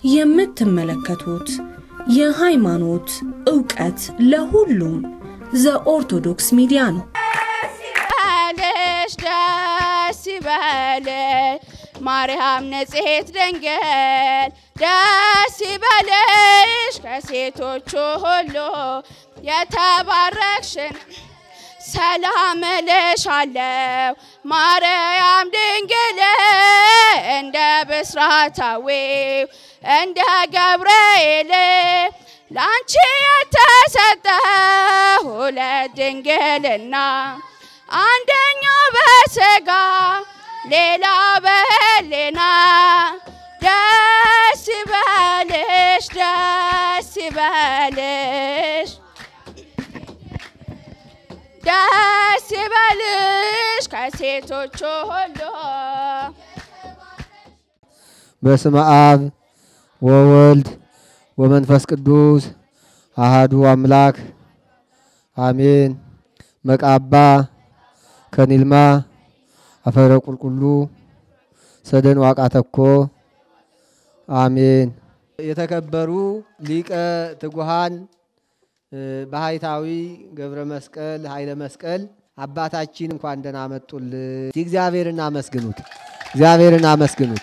የምትመለከቱት የሃይማኖት ዕውቀት ለሁሉም ዘኦርቶዶክስ ሚዲያ ነው። ደስ ይበልሽ ማርያም ንጽሕት ድንግል ደስ ይበልሽ ከሴቶች ሁሉ የተባረክሽን ሰላም እልሻለሁ ማርያም ድንግል እንደ ብስራታዊው እንደ ገብርኤል ላንቺ የተሰጠ ሁለት ድንግልና አንደኛው በሥጋ ሌላ በሕሊና ደስ ይበልሽ ደስ ይበልሽ ደስ ይበልሽ ከሴቶች ሁሉ በስመ አብ ወወልድ ወመንፈስ ቅዱስ አሐዱ አምላክ አሜን። መቃባ ከኒልማ አፈረ ቁልቁሉ ሰደን ዋቃተኮ አሜን። የተከበሩ ሊቀ ትጉሃን ባህታዊ ገብረ መስቀል ኃይለ መስቀል አባታችን እንኳን ደህና መጡልን። እግዚአብሔርን አመስግኑት፣ እግዚአብሔርን አመስግኑት።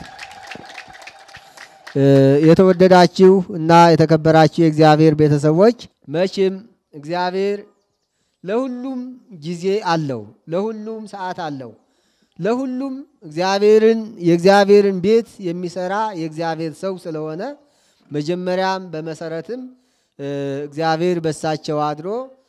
የተወደዳችሁ እና የተከበራችሁ የእግዚአብሔር ቤተሰቦች መቼም እግዚአብሔር ለሁሉም ጊዜ አለው፣ ለሁሉም ሰዓት አለው። ለሁሉም የእግዚአብሔርን ቤት የሚሰራ የእግዚአብሔር ሰው ስለሆነ መጀመሪያም በመሰረትም እግዚአብሔር በሳቸው አድሮ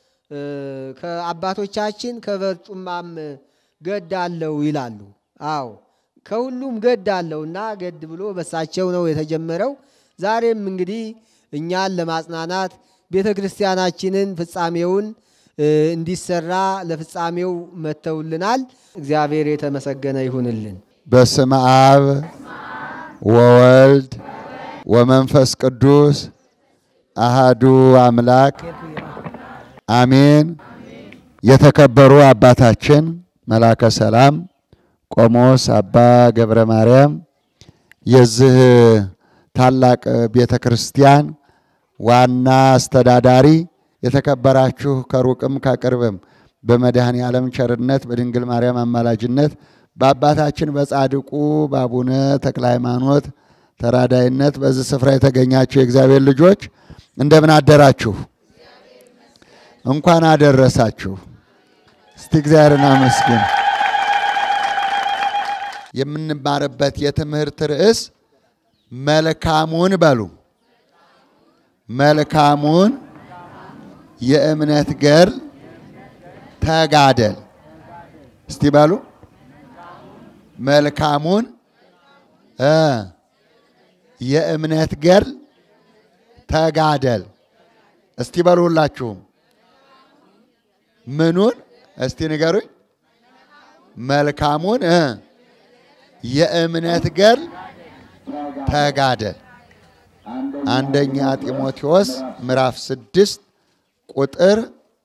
ከአባቶቻችን ከበርጩማም ገድ አለው ይላሉ። አዎ ከሁሉም ገድ አለውና ገድ ብሎ በሳቸው ነው የተጀመረው። ዛሬም እንግዲህ እኛን ለማጽናናት ቤተክርስቲያናችንን ፍጻሜውን እንዲሰራ ለፍጻሜው መተውልናል። እግዚአብሔር የተመሰገነ ይሁንልን። በስመ አብ ወወልድ ወመንፈስ ቅዱስ አሐዱ አምላክ አሜን። የተከበሩ አባታችን መላከ ሰላም ቆሞስ አባ ገብረ ማርያም የዚህ ታላቅ ቤተክርስቲያን ዋና አስተዳዳሪ፣ የተከበራችሁ ከሩቅም ከቅርብም በመድኃኔ ዓለም ቸርነት በድንግል ማርያም አማላጅነት በአባታችን በጻድቁ በአቡነ ተክለ ሃይማኖት ተራዳይነት በዚህ ስፍራ የተገኛችሁ የእግዚአብሔር ልጆች እንደምን አደራችሁ? እንኳን አደረሳችሁ። እስቲ እግዚአብሔርን አመስግኑ። የምንማርበት የትምህርት ርዕስ መልካሙን በሉ፣ መልካሙን የእምነት ገድል ተጋደል። እስቲ በሉ መልካሙን የእምነት ገድል ተጋደል። እስቲ በሉ ሁላችሁም ምኑን እስቲ ንገሩኝ? መልካሙን የእምነት ገድል ተጋደል። አንደኛ ጢሞቴዎስ ምዕራፍ 6 ቁጥር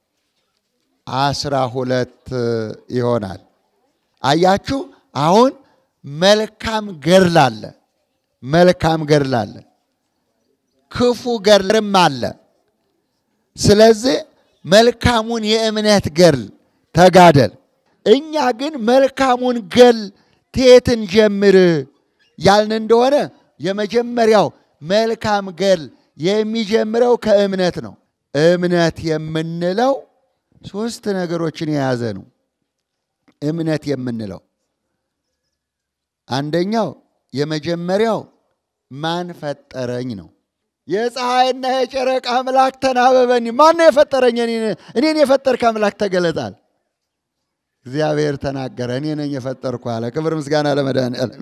12 ይሆናል። አያችሁ አሁን መልካም ገድል አለ፣ መልካም ገድል አለ፣ ክፉ ገድልም አለ። ስለዚህ መልካሙን የእምነት ገድል ተጋደል። እኛ ግን መልካሙን ገድል ከየትን ጀምር ያልን እንደሆነ የመጀመሪያው መልካም ገድል የሚጀምረው ከእምነት ነው። እምነት የምንለው ሶስት ነገሮችን የያዘ ነው። እምነት የምንለው አንደኛው የመጀመሪያው ማን ፈጠረኝ ነው። የፀሐይና የጨረቃ አምላክ ተናበበኝ። ማን ነው የፈጠረኝ? እኔን የፈጠርክ አምላክ ተገለጣል። እግዚአብሔር ተናገረ፣ እኔ ነኝ የፈጠርኩ አለ። ክብር ምስጋና ለመድኃኔዓለም።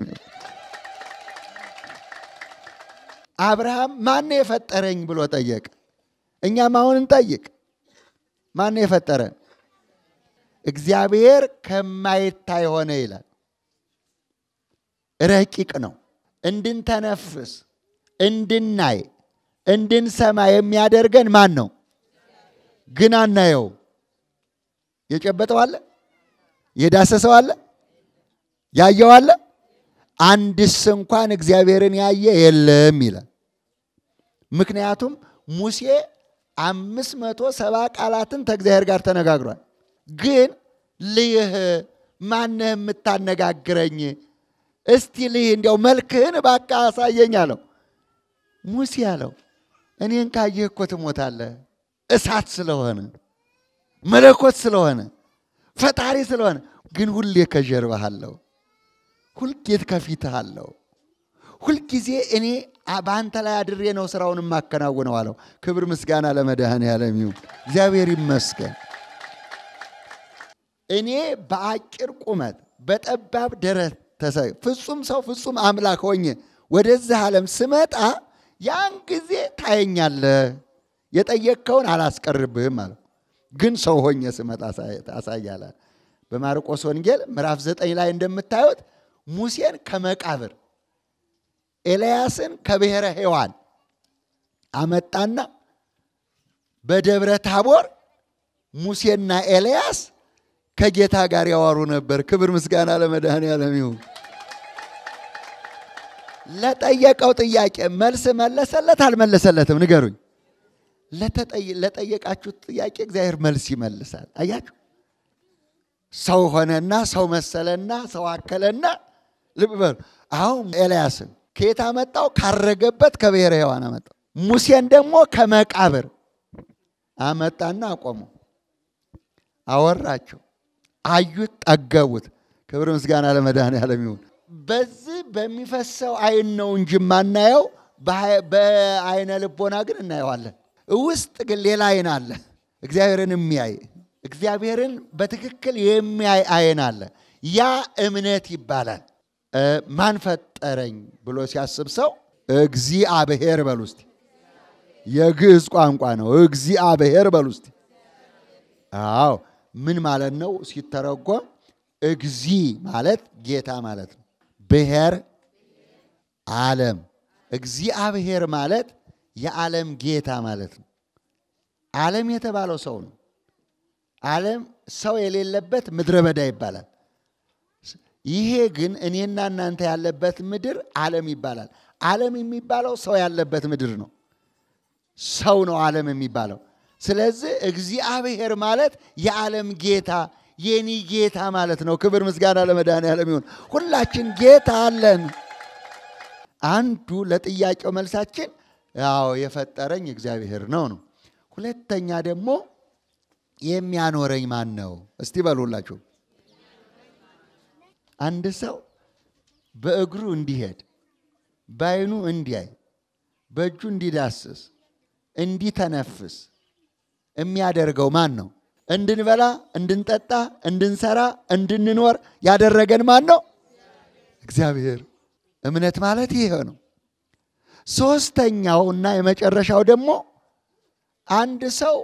አብርሃም ማን ነው የፈጠረኝ ብሎ ጠየቀ። እኛም አሁን እንጠይቅ፣ ማን ነው የፈጠረን? እግዚአብሔር ከማይታይ ሆነ ይላል። ረቂቅ ነው። እንድንተነፍስ፣ እንድናይ፣ እንድንሰማ የሚያደርገን ማን ነው? ግን አናየው። የጨበጠው አለ? የዳሰሰው አለ? ያየው አለ? አንድስ እንኳን እግዚአብሔርን ያየ የለም ይላል። ምክንያቱም ሙሴ 570 ቃላትን ከእግዚአብሔር ጋር ተነጋግሯል። ግን ልይህ ማነህ የምታነጋግረኝ? እስቲ ልይህ እንዲያው መልክህን ባካ አሳየኝ አለው። ሙሴ አለው እኔን ካየህ እኮ ትሞታለህ። እሳት ስለሆነ መለኮት ስለሆነ ፈጣሪ ስለሆነ ግን ሁሌ ከጀርባህ አለው፣ ሁልጊዜ ከፊትህ አለው። ሁልጊዜ እኔ በአንተ ላይ አድሬ ነው ስራውን የማከናውነው አለው። ክብር ምስጋና ለመድኃኔዓለም ይሁን። እግዚአብሔር ይመስገን። እኔ በአጭር ቁመት በጠባብ ደረት ፍጹም ሰው ፍጹም አምላክ ሆኜ ወደዚህ ዓለም ስመጣ ያን ጊዜ ታየኛለህ፣ የጠየቅከውን አላስቀርብህም አለው። ግን ሰው ሆኜ ስመጣ አሳያለሁ። በማርቆስ ወንጌል ምዕራፍ 9 ላይ እንደምታዩት ሙሴን ከመቃብር ኤልያስን ከብሔረ ሕያዋን አመጣና በደብረ ታቦር ሙሴና ኤልያስ ከጌታ ጋር ያወሩ ነበር። ክብር ምስጋና ለመድኃኔዓለም ይሁን። ለጠየቀው ጥያቄ መልስ መለሰለት አልመለሰለትም? ንገሩኝ። ለጠየቃችሁት ጥያቄ እግዚአብሔር መልስ ይመልሳል። አያችሁ፣ ሰው ሆነና ሰው መሰለና ሰው አከለና። ልብ በሉ። አሁን ኤልያስን ከየት አመጣው? ካረገበት ከብሔረ ሕያዋን አመጣው። ሙሴን ደግሞ ከመቃብር አመጣና አቆመው፣ አወራቸው፣ አዩት፣ ጠገቡት። ክብር ምስጋና ለመድኃኔዓለም ይሁን። በዚህ በሚፈሰው አይን ነው እንጂ ማናየው፣ በአይነ ልቦና ግን እናየዋለን። ውስጥ ግን ሌላ አይን አለ፣ እግዚአብሔርን የሚያይ እግዚአብሔርን በትክክል የሚያይ አይን አለ። ያ እምነት ይባላል። ማን ፈጠረኝ ብሎ ሲያስብ ሰው እግዚአብሔር በሉ እስቲ። የግዕዝ ቋንቋ ነው። እግዚአብሔር በሉ እስቲ። አዎ ምን ማለት ነው ሲተረጎም? እግዚ ማለት ጌታ ማለት ነው። ብሔር ዓለም። እግዚአብሔር ማለት የዓለም ጌታ ማለት ነው። ዓለም የተባለው ሰው ነው። ዓለም ሰው የሌለበት ምድረ በዳ ይባላል። ይሄ ግን እኔና እናንተ ያለበት ምድር ዓለም ይባላል። ዓለም የሚባለው ሰው ያለበት ምድር ነው። ሰው ነው ዓለም የሚባለው። ስለዚህ እግዚአብሔር ማለት የዓለም ጌታ የኔ ጌታ ማለት ነው። ክብር ምስጋና ለመድኃኔዓለም ይሁን። ሁላችን ጌታ አለን። አንዱ ለጥያቄው መልሳችን ያው የፈጠረኝ እግዚአብሔር ነው ነው። ሁለተኛ ደግሞ የሚያኖረኝ ማን ነው? እስቲ በሉላችሁ። አንድ ሰው በእግሩ እንዲሄድ፣ በዓይኑ እንዲያይ፣ በእጁ እንዲዳስስ፣ እንዲተነፍስ የሚያደርገው ማን ነው? እንድንበላ፣ እንድንጠጣ፣ እንድንሰራ፣ እንድንኖር ያደረገን ማን ነው? እግዚአብሔር። እምነት ማለት ይሄ ነው። ሶስተኛውና የመጨረሻው ደግሞ አንድ ሰው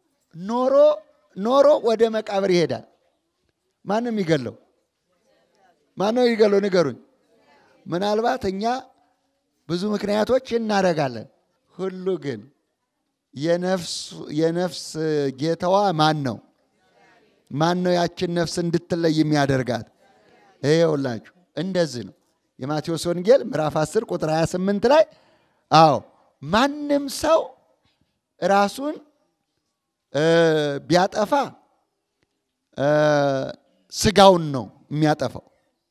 ኖሮ ወደ መቃብር ይሄዳል። ማንም ይገለው? ማነው ይገለው? ንገሩኝ። ምናልባት እኛ ብዙ ምክንያቶች እናደርጋለን። ሁሉ ግን የነፍስ ጌታዋ ማን ነው? ማን ነው ያችን ነፍስ እንድትለይ የሚያደርጋት? ይኸውላችሁ እንደዚህ ነው። የማቴዎስ ወንጌል ምዕራፍ 10 ቁጥር 28 ላይ አዎ ማንም ሰው ራሱን ቢያጠፋ ስጋውን ነው የሚያጠፋው።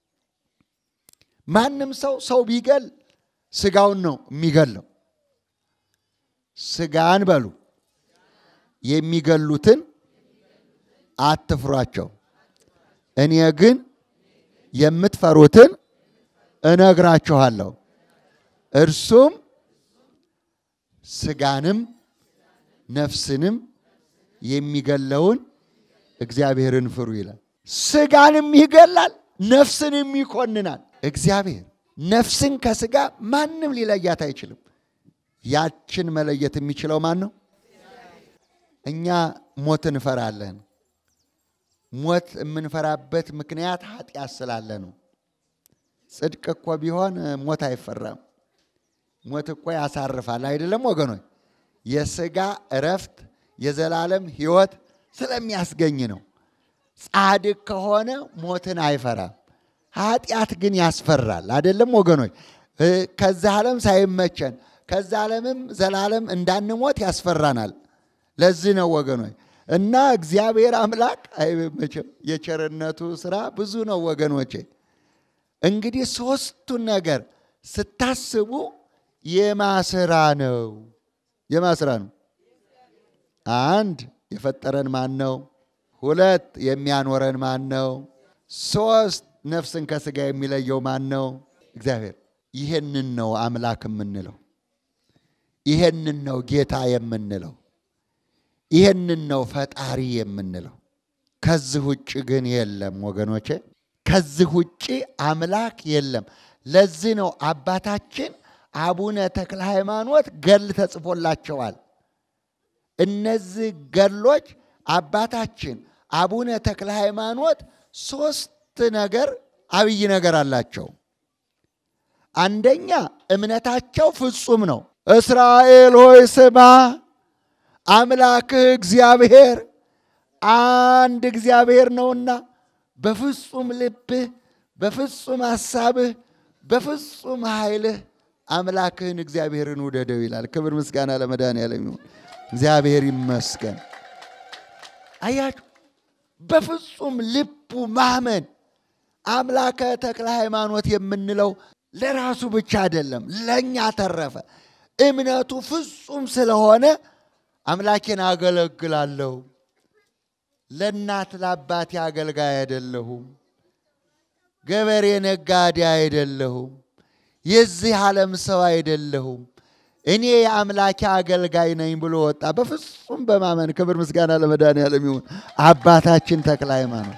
ማንም ሰው ቢገል ስጋውን ነው የሚገለው። ስጋን በሉ የሚገሉትን አትፍሯቸው፣ እኔ ግን የምትፈሩትን እነግራችኋለሁ። እርሱም ስጋንም ነፍስንም የሚገለውን እግዚአብሔርን ፍሩ ይላል። ስጋንም ይገላል፣ ነፍስንም ይኮንናል። እግዚአብሔር ነፍስን ከስጋ ማንም ሊለያት አይችልም። ያችን መለየት የሚችለው ማን ነው? እኛ ሞት እንፈራለን። ሞት የምንፈራበት ምክንያት ኃጢአት ስላለ ነው። ጽድቅ እኮ ቢሆን ሞት አይፈራም። ሞት እኮ ያሳርፋል አይደለም ወገኖች? የሥጋ እረፍት የዘላለም ሕይወት ስለሚያስገኝ ነው። ጻድቅ ከሆነ ሞትን አይፈራም። ኃጢአት ግን ያስፈራል አይደለም ወገኖች? ከዚህ ዓለም ሳይመቸን ከዛ ዓለምም ዘላለም እንዳንሞት ያስፈራናል። ለዚህ ነው ወገኖች እና እግዚአብሔር አምላክ መቼም የቸርነቱ ስራ ብዙ ነው ወገኖቼ። እንግዲህ ሶስቱን ነገር ስታስቡ የማስራ ነው? የማስራ ነው? አንድ የፈጠረን ማን ነው? ሁለት የሚያኖረን ማን ነው? ሶስት ነፍስን ከስጋ የሚለየው ማን ነው? እግዚአብሔር። ይሄንን ነው አምላክ የምንለው። ይሄንን ነው ጌታ የምንለው። ይሄንን ነው ፈጣሪ የምንለው። ከዚህ ውጭ ግን የለም ወገኖቼ። ከዚህ ውጭ አምላክ የለም። ለዚህ ነው አባታችን አቡነ ተክለ ሃይማኖት ገድል ተጽፎላቸዋል። እነዚህ ገድሎች አባታችን አቡነ ተክለ ሃይማኖት ሶስት ነገር አብይ ነገር አላቸው። አንደኛ እምነታቸው ፍጹም ነው። እስራኤል ሆይ ስማ፣ አምላክህ እግዚአብሔር አንድ እግዚአብሔር ነውና በፍጹም ልብህ፣ በፍጹም ሐሳብህ፣ በፍጹም ኃይልህ አምላክህን እግዚአብሔርን ውደደው ይላል። ክብር ምስጋና ለመድኃኔዓለም ይሁን። እግዚአብሔር ይመስገን። አያችሁ፣ በፍጹም ልቡ ማመን። አምላከ ተክለ ሃይማኖት የምንለው ለራሱ ብቻ አይደለም፣ ለኛ ተረፈ። እምነቱ ፍጹም ስለሆነ አምላኬን አገለግላለሁ፣ ለእናት ለአባቴ አገልጋይ አይደለሁም፣ ገበሬ ነጋዴ አይደለሁም፣ የዚህ ዓለም ሰው አይደለሁም፣ እኔ የአምላኬ አገልጋይ ነኝ ብሎ ወጣ በፍጹም በማመን። ክብር ምስጋና ለመድኃኔዓለም ይሁን። አባታችን ተክለ ሃይማኖት።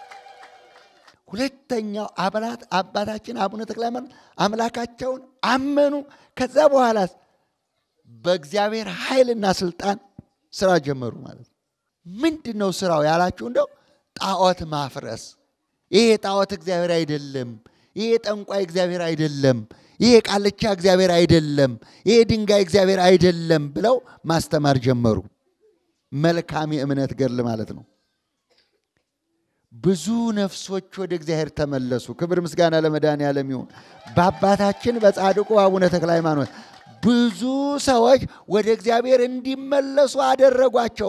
ሁለተኛው አባታችን አቡነ ተክለ ሃይማኖት አምላካቸውን አመኑ። ከዛ በኋላ በእግዚአብሔር ኃይልና ስልጣን ስራ ጀመሩ ማለት ነው። ምንድነው ስራው ያላችሁ እንደው ጣዖት ማፍረስ። ይሄ ጣዖት እግዚአብሔር አይደለም፣ ይሄ ጠንቋይ እግዚአብሔር አይደለም፣ ይሄ ቃልቻ እግዚአብሔር አይደለም፣ ይሄ ድንጋይ እግዚአብሔር አይደለም ብለው ማስተማር ጀመሩ። መልካም የእምነት ገድል ማለት ነው። ብዙ ነፍሶች ወደ እግዚአብሔር ተመለሱ። ክብር ምስጋና ለመድኃኔዓለም ይሁን። በአባታችን በጻድቁ አቡነ ተክለ ሃይማኖት ብዙ ሰዎች ወደ እግዚአብሔር እንዲመለሱ አደረጓቸው።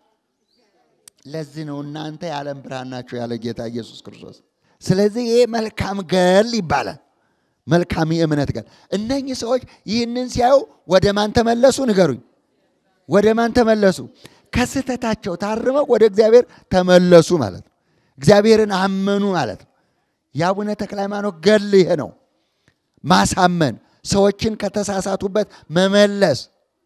ለዚህ ነው እናንተ የዓለም ብርሃን ናችሁ ያለ ጌታ ኢየሱስ ክርስቶስ። ስለዚህ ይሄ መልካም ገድል ይባላል። መልካም የእምነት ገድል። እነኚህ ሰዎች ይህንን ሲያዩ ወደ ማን ተመለሱ? ንገሩኝ። ወደ ማን ተመለሱ? ከስህተታቸው ታርመው ወደ እግዚአብሔር ተመለሱ ማለት ነው። እግዚአብሔርን አመኑ ማለት ነው። የአቡነ ተክለ ሃይማኖት ገድል ይሄ ነው። ማሳመን፣ ሰዎችን ከተሳሳቱበት መመለስ።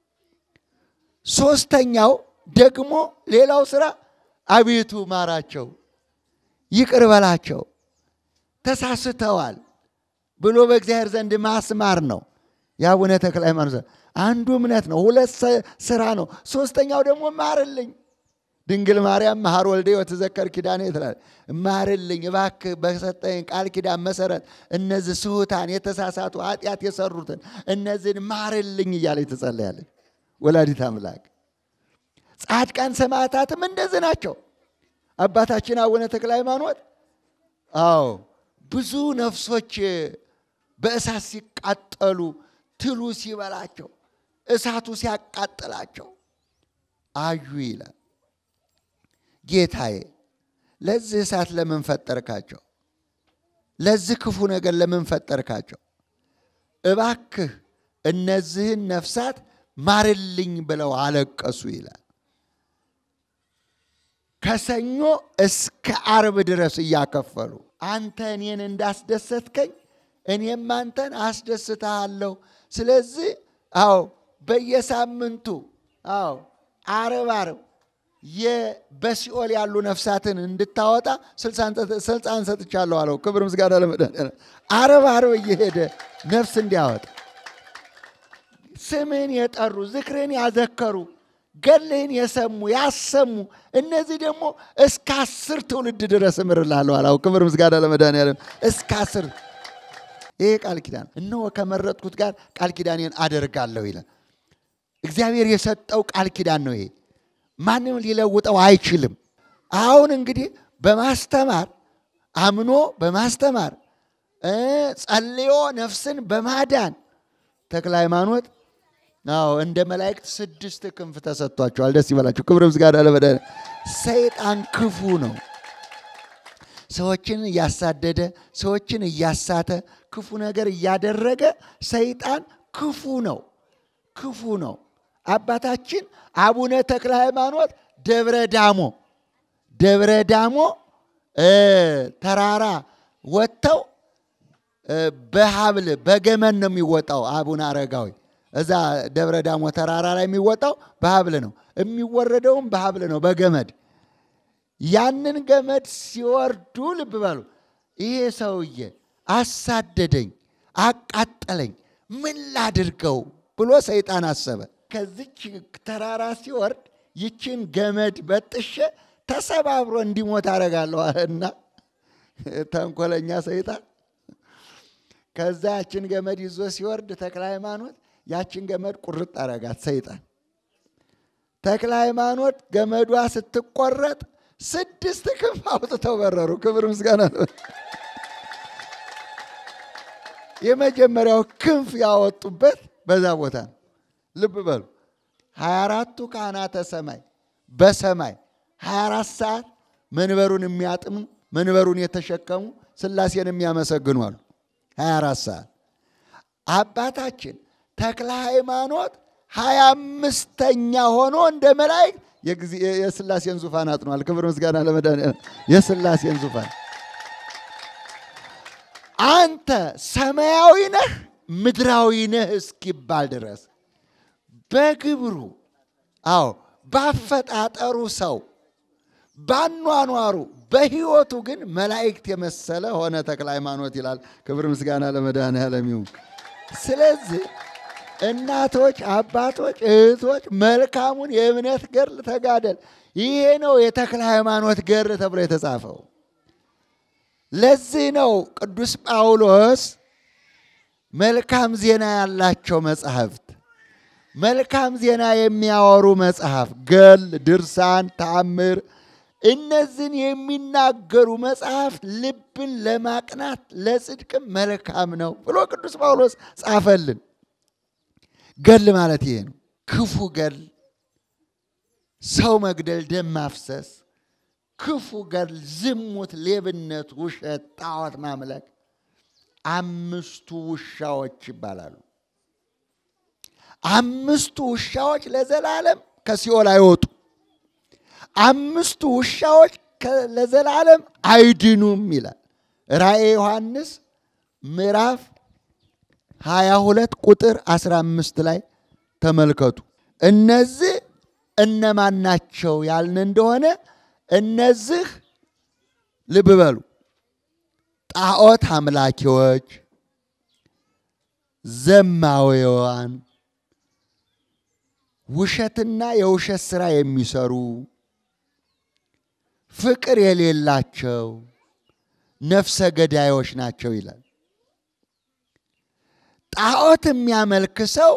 ሶስተኛው ደግሞ ሌላው ስራ አቤቱ ማራቸው፣ ይቅር በላቸው፣ ተሳስተዋል ብሎ በእግዚአብሔር ዘንድ ማስማር ነው። የአቡነ ተክለ ሃይማኖት አንዱ እምነት ነው። ሁለት ስራ ነው። ሶስተኛው ደግሞ ማርልኝ። ድንግል ማርያም መሐር ወልደ ወተዘከር ኪዳኔ ትላለች። ማርልኝ እባክህ በሰጠኝ ቃል ኪዳን መሰረት እነዚህ ስሁታን የተሳሳቱ ኃጢአት የሰሩትን እነዚህን ማርልኝ እያለች ትጸልያለች ወላዲት አምላክ። ጻድቃን ሰማዕታትም እንደዚህ ናቸው። አባታችን አቡነ ተክለ ሃይማኖት ብዙ ነፍሶች በእሳት ሲቃጠሉ፣ ትሉ ሲበላቸው፣ እሳቱ ሲያቃጥላቸው አዩ ይላል። ጌታዬ ለዚህ እሳት ለምን ፈጠርካቸው? ለዚህ ክፉ ነገር ለምን ፈጠርካቸው? እባክህ እነዚህን ነፍሳት ማርልኝ ብለው አለቀሱ ይላል። ከሰኞ እስከ ዓርብ ድረስ እያከፈሉ አንተ እኔን እንዳስደሰትከኝ እኔም አንተን አስደስታለሁ። ስለዚህ በየሳምንቱ ዓርብ በሲኦል ያሉ ነፍሳትን እንድታወጣ ስልጣን ሰጥቻለሁ አለው። ክብር ምስጋና ለመድኃኔዓለም። ዓርብ እየሄደ ነፍስ እንዲያወጣ ስምን የጠሩ ዝክርን ያዘከሩ ገድልህን የሰሙ ያሰሙ እነዚህ ደግሞ እስከ 10 ትውልድ ድረስ እምርልሃለሁ አለው። ክብር ምስጋና ለመድኃኔዓለም። እስከ 10 ይሄ ቃል ኪዳን እነሆ ከመረጥኩት ጋር ቃል ኪዳኔን አደርጋለሁ ይላል። እግዚአብሔር የሰጠው ቃል ኪዳን ነው ይሄ። ማንም ሊለውጠው አይችልም። አሁን እንግዲህ በማስተማር አምኖ በማስተማር ጸልዮ ነፍስን በማዳን ተክለ ሃይማኖት አዎ እንደ መላእክት 6 ክንፍ ተሰጥቷቸዋል። ደስ ይበላችሁ። ክብር ምስጋና ለመድኃኒዓለም። ሰይጣን ክፉ ነው። ሰዎችን እያሳደደ ሰዎችን እያሳተ ክፉ ነገር እያደረገ ሰይጣን ክፉ ነው። ክፉ ነው። አባታችን አቡነ ተክለ ሃይማኖት ደብረ ዳሞ ተራራ ወጥተው በሐብል በገመድ ነው የሚወጣው። አቡነ አረጋዊ እዛ ደብረ ዳሞ ተራራ ላይ የሚወጣው በሐብል ነው፣ የሚወረደውም በሐብል ነው፣ በገመድ። ያንን ገመድ ሲወርዱ ልብ በሉ፣ ይሄ ሰውዬ አሳደደኝ፣ አቃጠለኝ፣ ምን ላድርገው ብሎ ሰይጣን አሰበ። ከዚች ተራራ ሲወርድ ይችን ገመድ በጥሼ ተሰባብሮ እንዲሞት አደርጋለሁ አለና ተንኮለኛ ሰይጣን። ከዛ ያችን ገመድ ይዞ ሲወርድ ተክለ ሃይማኖት ያችን ገመድ ቁርጥ አረጋት ሰይጣን። ተክለ ሃይማኖት ገመዷ ስትቆረጥ 6 ክንፍ አውጥተው በረሩ። ክብር ምስጋና ነው። የመጀመሪያው ክንፍ ያወጡበት በዛ ቦታ ልብ በሉ። 24ቱ ካህናተ ሰማይ በሰማይ 24 ሰዓት መንበሩን የሚያጥኑ መንበሩን የተሸከሙ ሥላሴን የሚያመሰግኑ አሉ። 24 ሰዓት አባታችን ተክለ ሃይማኖት 25ኛ ሆኖ እንደ መላእክት የሥላሴን ዙፋን አጥኗል። ክብር ምስጋና ለመድኃኒዓለም። የሥላሴን ዙፋን አንተ ሰማያዊ ነህ ምድራዊ ነህ እስኪባል ድረስ በግብሩ አዎ ባፈጣጠሩ ሰው ባኗኗሩ በሕይወቱ ግን መላእክት የመሰለ ሆነ ተክለ ሃይማኖት ይላል። ክብር ምስጋና ለመድኃኒዓለም ይሁን። ስለዚህ እናቶች፣ አባቶች፣ እህቶች መልካሙን የእምነት ገድል ተጋደል። ይሄ ነው የተክለ ሃይማኖት ገድል ተብሎ የተጻፈው። ለዚህ ነው ቅዱስ ጳውሎስ መልካም ዜና ያላቸው መጻሕፍት፣ መልካም ዜና የሚያወሩ መጽሐፍ፣ ገድል፣ ድርሳን፣ ተአምር እነዚህን የሚናገሩ መጽሐፍ ልብን ለማቅናት ለጽድቅም መልካም ነው ብሎ ቅዱስ ጳውሎስ ጻፈልን። ገድል ማለት ይሄ ነው። ክፉ ገድል፣ ሰው መግደል፣ ደም ማፍሰስ፣ ክፉ ገድል፣ ዝሙት፣ ሌብነት፣ ውሸት፣ ጣዖት ማምለክ 5ቱ ውሻዎች ይባላሉ። 5ቱ ውሻዎች ለዘላለም ከሲኦል አይወጡ። 5ቱ ውሻዎች ለዘላለም አይድኑም ይላል ራእየ ዮሐንስ ምዕራፍ 22 ቁጥር 15 ላይ ተመልከቱ። እነዚህ እነማን ናቸው ያልን እንደሆነ እነዚህ ልብ በሉ፣ ጣዖት አምላኪዎች፣ ዘማዊያን፣ ውሸትና የውሸት ሥራ የሚሰሩ፣ ፍቅር የሌላቸው ነፍሰ ገዳዮች ናቸው ይላል። ጣዖት የሚያመልክ ሰው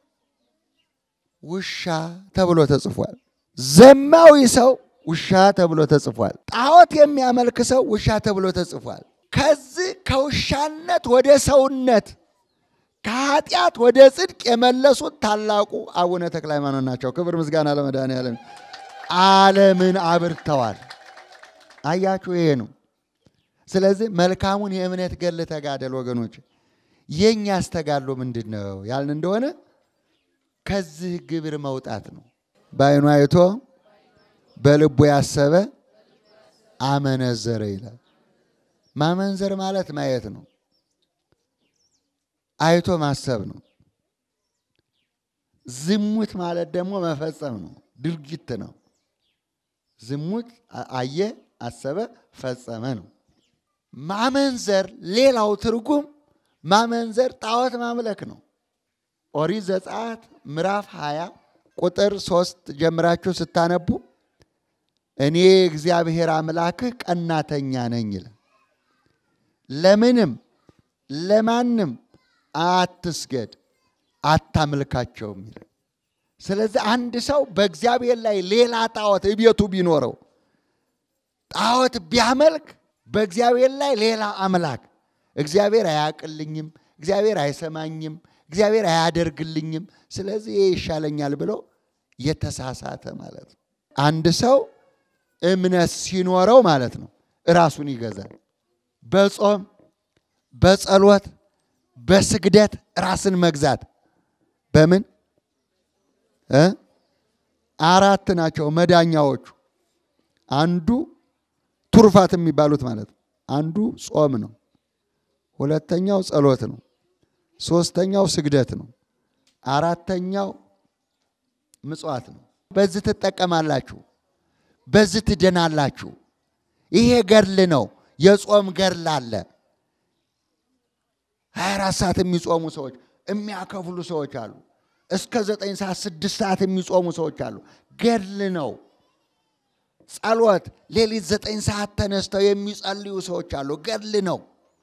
ውሻ ተብሎ ተጽፏል። ዘማዊ ሰው ውሻ ተብሎ ተጽፏል። ጣዖት የሚያመልክ ሰው ውሻ ተብሎ ተጽፏል። ከዚህ ከውሻነት ወደ ሰውነት ከኃጢአት ወደ ጽድቅ የመለሱት ታላቁ አቡነ ተክለ ሃይማኖት ናቸው። ክብር ምስጋና ለመድኃኒዓለም። ዓለምን አብርተዋል። አያችሁ፣ ይሄ ነው። ስለዚህ መልካሙን የእምነት ገድል ተጋደል ወገኖች። የኛ አስተጋድሎ ምንድን ነው ያልን እንደሆነ ከዚህ ግብር መውጣት ነው። በዓይኑ አይቶ በልቡ ያሰበ አመነዘረ ይላል። ማመንዘር ማለት ማየት ነው። አይቶ ማሰብ ነው። ዝሙት ማለት ደግሞ መፈጸም ነው፣ ድርጊት ነው። ዝሙት አየ፣ አሰበ፣ ፈጸመ ነው። ማመንዘር ሌላው ትርጉም ማመንዘር ጣዖት ማምለክ ነው። ኦሪት ዘጸአት ምዕራፍ 20 ቁጥር 3 ጀምራችሁ ስታነቡ እኔ እግዚአብሔር አምላክህ ቀናተኛ ነኝ ይላል። ለምንም ለማንም አትስገድ አታምልካቸውም ይላል። ስለዚህ አንድ ሰው በእግዚአብሔር ላይ ሌላ ጣዖት ቤቱ ቢኖረው ጣዖት ቢያመልክ በእግዚአብሔር ላይ ሌላ አምላክ እግዚአብሔር አያቅልኝም፣ እግዚአብሔር አይሰማኝም፣ እግዚአብሔር አያደርግልኝም ስለዚህ ይሻለኛል ብሎ የተሳሳተ ማለት ነው። አንድ ሰው እምነት ሲኖረው ማለት ነው ራሱን ይገዛል። በጾም በጸሎት በስግደት ራስን መግዛት በምን አራት ናቸው መዳኛዎቹ። አንዱ ቱርፋት የሚባሉት ማለት ነው። አንዱ ጾም ነው። ሁለተኛው ጸሎት ነው። ሶስተኛው ስግደት ነው። አራተኛው ምጽዋት ነው። በዚህ ትጠቀማላችሁ፣ በዚህ ትደናላችሁ። ይሄ ገድል ነው። የጾም ገድል አለ። 24 ሰዓት የሚጾሙ ሰዎች የሚያከፍሉ ሰዎች አሉ። እስከ 9 ሰዓት 6 ሰዓት የሚጾሙ ሰዎች አሉ። ገድል ነው። ጸሎት ሌሊት 9 ሰዓት ተነስተው የሚጸልዩ ሰዎች አሉ። ገድል ነው።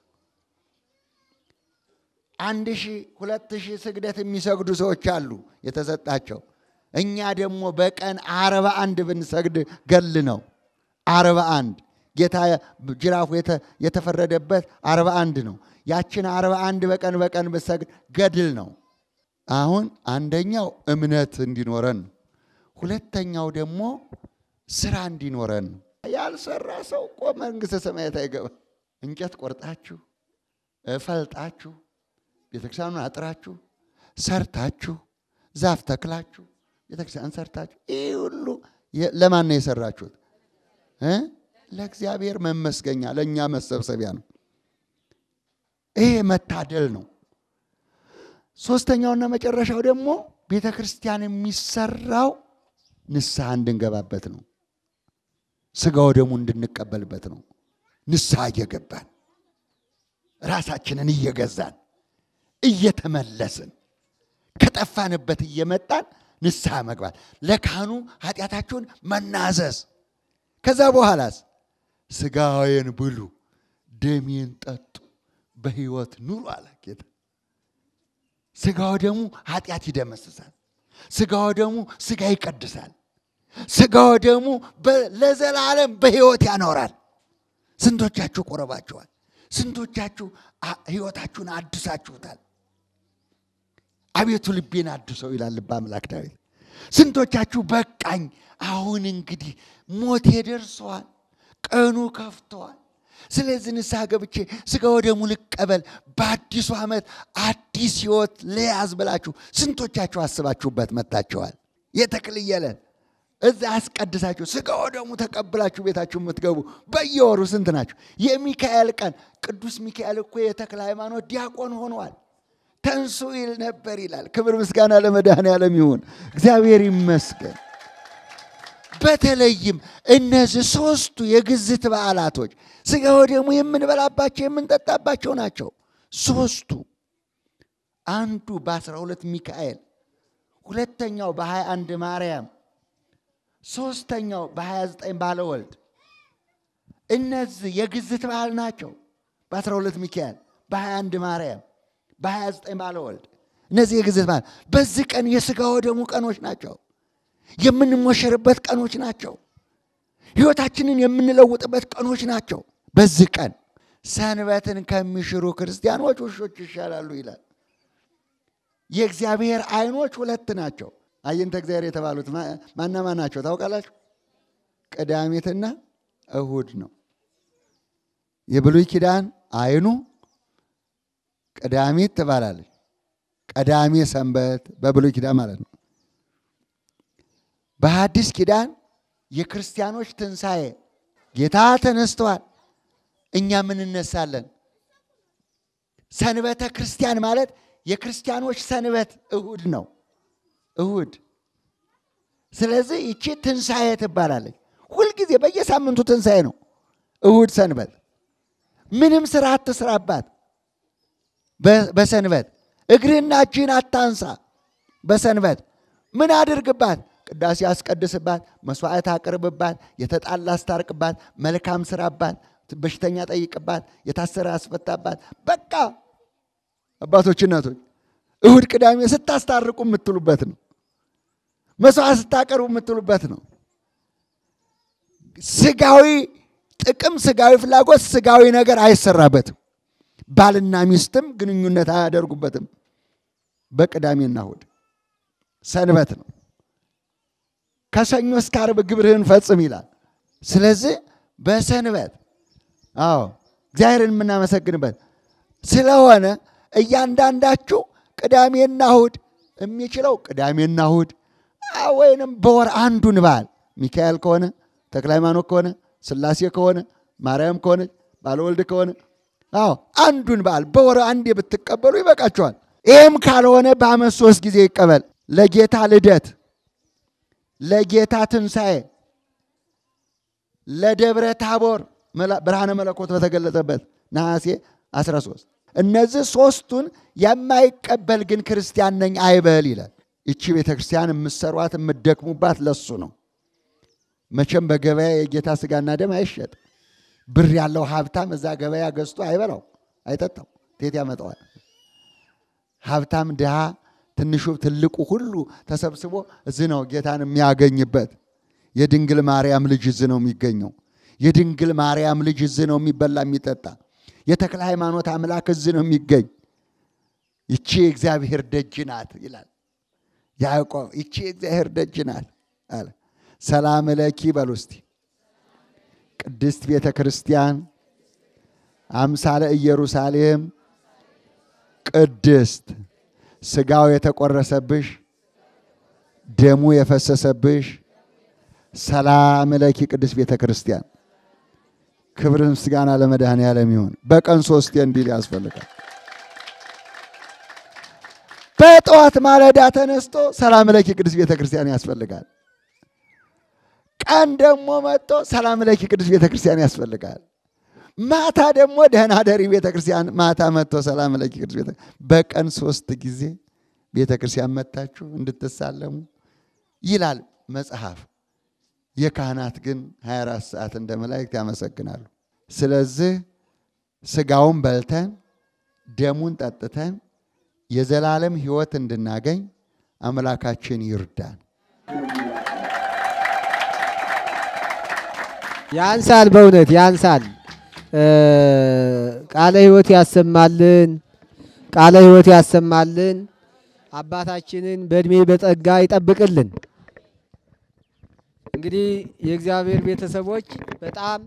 1000 2000 ስግደት የሚሰግዱ ሰዎች አሉ የተሰጣቸው። እኛ ደግሞ በቀን 41 ብንሰግድ ገድል ነው። 41 ጌታ ጅራፉ የተፈረደበት 41 ነው። ያችን 41 በቀን ብንሰግድ ገድል ነው። አሁን አንደኛው እምነት እንዲኖረን፣ ሁለተኛው ደግሞ ስራ እንዲኖረን። ያልሰራ ሰው እኮ መንግሥተ ሰማያት አይገባም። እንጨት ቆርጣችሁ ፈልጣችሁ ቤተክርስቲያኑን አጥራችሁ ሰርታችሁ ዛፍ ተክላችሁ ቤተክርስቲያን ሰርታችሁ ይህ ሁሉ ለማን ነው የሰራችሁት? ለእግዚአብሔር መመስገኛ ለእኛ መሰብሰቢያ ነው። ይሄ መታደል ነው። ሶስተኛውና መጨረሻው ደግሞ ቤተክርስቲያን የሚሰራው ንስሐ እንድንገባበት ነው። ስጋው ደግሞ እንድንቀበልበት ነው። ንስሐ እየገባን ራሳችንን እየገዛን እየተመለስን ከጠፋንበት እየመጣን ንስሐ መግባት፣ ለካህኑ ኃጢአታችሁን መናዘዝ። ከዛ በኋላስ ስጋዬን ብሉ ደሜን ጠጡ በሕይወት ኑሩ አለ ጌታ። ስጋው ደግሞ ኃጢአት ይደመስሳል። ስጋው ደግሞ ስጋ ይቀድሳል። ስጋው ደግሞ ለዘላለም በሕይወት ያኖራል። ስንቶቻችሁ ቆረባችኋል? ስንቶቻችሁ ሕይወታችሁን አድሳችሁታል? አቤቱ ልቤን አድሰው ይላል ልበ አምላክ ዳዊት። ስንቶቻችሁ በቃኝ አሁን እንግዲህ ሞቴ ደርሷል፣ ቀኑ ከፍቷል፣ ስለዚህ ንስሐ ገብቼ ስጋው ደግሞ ልቀበል፣ በአዲሱ ዓመት አዲስ ሕይወት ለያዝ ብላችሁ ስንቶቻችሁ አስባችሁበት መጣችኋል? የተክልየለን እዛ አስቀድሳችሁ ስጋው ደግሞ ተቀብላችሁ ቤታችሁ የምትገቡ በየወሩ ስንት ናችሁ? የሚካኤል ቀን ቅዱስ ሚካኤል እኮ የተክለ ሃይማኖት ዲያቆን ሆኗል። ተንሱ ይል ነበር ይላል። ክብር ምስጋና ለመድኃኔዓለም ይሁን። እግዚአብሔር ይመስገን። በተለይም እነዚህ ሶስቱ የግዝት በዓላቶች ስጋው ደግሞ የምንበላባቸው የምንጠጣባቸው ናቸው። ሶስቱ አንዱ በ12 ሚካኤል፣ ሁለተኛው በ21 ማርያም፣ ሶስተኛው በ29 ባለወልድ። እነዚህ የግዝት በዓል ናቸው። በ12 ሚካኤል፣ በ21 ማርያም፣ በ29 ባለወልድ። እነዚህ የግዝት በዓል በዚህ ቀን የስጋው ደግሞ ቀኖች ናቸው። የምንሞሸርበት ቀኖች ናቸው። ሕይወታችንን የምንለውጥበት ቀኖች ናቸው። በዚህ ቀን ሰንበትን ከሚሽሩ ክርስቲያኖች ውሾች ይሻላሉ ይላል። የእግዚአብሔር ዓይኖች ሁለት ናቸው። አይንተ እግዚአብሔር የተባሉት ማናማ ናቸው ታውቃላችሁ? ቅዳሜትና እሁድ ነው። የብሉይ ኪዳን ዓይኑ ቅዳሜት ትባላለች። ቀዳሜ ሰንበት በብሉይ ኪዳን ማለት ነው። በሐዲስ ኪዳን የክርስቲያኖች ትንሣኤ ጌታ ተነስተዋል፣ እኛ ምን እንነሳለን? ሰንበተ ክርስቲያን ማለት የክርስቲያኖች ሰንበት እሁድ ነው። እሁድ። ስለዚህ ይቺ ትንሣኤ ትባላለች። ሁልጊዜ በየሳምንቱ ትንሣኤ ነው። እሁድ ሰንበት። ምንም ስራ አትስራባት በሰንበት። እግርህና እጅህን አታንሳ በሰንበት። ምን አድርግባት? ቅዳሴ አስቀድስባት፣ መስዋዕት አቅርብባት፣ የተጣላ አስታርቅባት፣ መልካም ስራባት፣ በሽተኛ ጠይቅባት፣ የታሰረ አስፈታባት። በቃ አባቶች እናቶች እሁድ ቅዳሜ ስታስታርቁ የምትሉበት ነው። መስዋዕት ስታቀርቡ የምትሉበት ነው። ስጋዊ ጥቅም፣ ስጋዊ ፍላጎት፣ ስጋዊ ነገር አይሰራበትም። ባልና ሚስትም ግንኙነት አያደርጉበትም። በቅዳሜና እሑድ ሰንበት ነው። ከሰኞ እስከ ዓርብ ግብርህን ፈጽም ይላል። ስለዚህ በሰንበት እግዚአብሔርን የምናመሰግንበት ስለሆነ እያንዳንዳችሁ ቅዳሜና እሑድ የሚችለው ቅዳሜና እሑድ ወይንም በወር አንዱን በዓል ሚካኤል ከሆነ ተክለ ሃይማኖት ከሆነ ሥላሴ ከሆነ ማርያም ከሆነ ባለወልድ ከሆነ አንዱን በዓል በወር አንዴ ብትቀበሉ ይበቃችኋል። ይህም ካልሆነ በዓመት 3 ጊዜ ይቀበል። ለጌታ ልደት፣ ለጌታ ትንሣኤ፣ ለደብረ ታቦር ብርሃነ መለኮት በተገለጠበት ነሐሴ 13 እነዚህ 3ቱን የማይቀበል ግን ክርስቲያን ነኝ አይበል ይላል። እቺ ቤተክርስቲያን የምትሰሯት የምትደክሙባት ለሱ ነው። መቼም በገበያ የጌታ ስጋና ደም አይሸጥ። ብር ያለው ሀብታም እዛ ገበያ ገዝቶ አይበላው አይጠጣው፣ እንዴት ያመጣዋል? ሀብታም ድሃ፣ ትንሹ ትልቁ ሁሉ ተሰብስቦ እዚህ ነው ጌታን የሚያገኝበት። የድንግል ማርያም ልጅ እዚህ ነው የሚገኘው። የድንግል ማርያም ልጅ እዚህ ነው የሚበላ የሚጠጣ። የተክለ ሃይማኖት አምላክ እዚህ ነው የሚገኝ። ይቺ እግዚአብሔር ደጅ ናት ይላል ያዕቆብ። ይቺ እግዚአብሔር ደጅ ናት አለ። ሰላም ለኪ በሉ እስቲ። ቅድስት ቤተ ክርስቲያን አምሳለ ኢየሩሳሌም ቅድስት፣ ስጋው የተቆረሰብሽ ደሙ የፈሰሰብሽ ሰላም ለኪ ቅድስት ቤተ ክርስቲያን። ክብር ምስጋና ለመድኃኔዓለም ይሁን። በቀን 3 እንዲል ያስፈልጋል። በጠዋት ማለዳ ተነስቶ ሰላም ለኪ ቅድስት ቤተ ክርስቲያን ያስፈልጋል። ቀን ደግሞ መጥቶ ሰላም ለኪ ቅድስት ቤተ ክርስቲያን ያስፈልጋል። ማታ ደግሞ ደህና ደሪ ቤተ ክርስቲያን ማታ መጥቶ ሰላም ለኪ ቅድስት ቤተ በቀን 3 ጊዜ ቤተ ክርስቲያን መጣችሁ እንድትሳለሙ ይላል መጽሐፍ። የካህናት ግን 24 ሰዓት እንደ መላእክት ያመሰግናሉ። ስለዚህ ስጋውን በልተን ደሙን ጠጥተን የዘላለም ሕይወት እንድናገኝ አምላካችን ይርዳን። ያንሳል፣ በእውነት ያንሳል። ቃለ ሕይወት ያሰማልን፣ ቃለ ሕይወት ያሰማልን። አባታችንን በእድሜ በጸጋ ይጠብቅልን። እንግዲህ የእግዚአብሔር ቤተሰቦች በጣም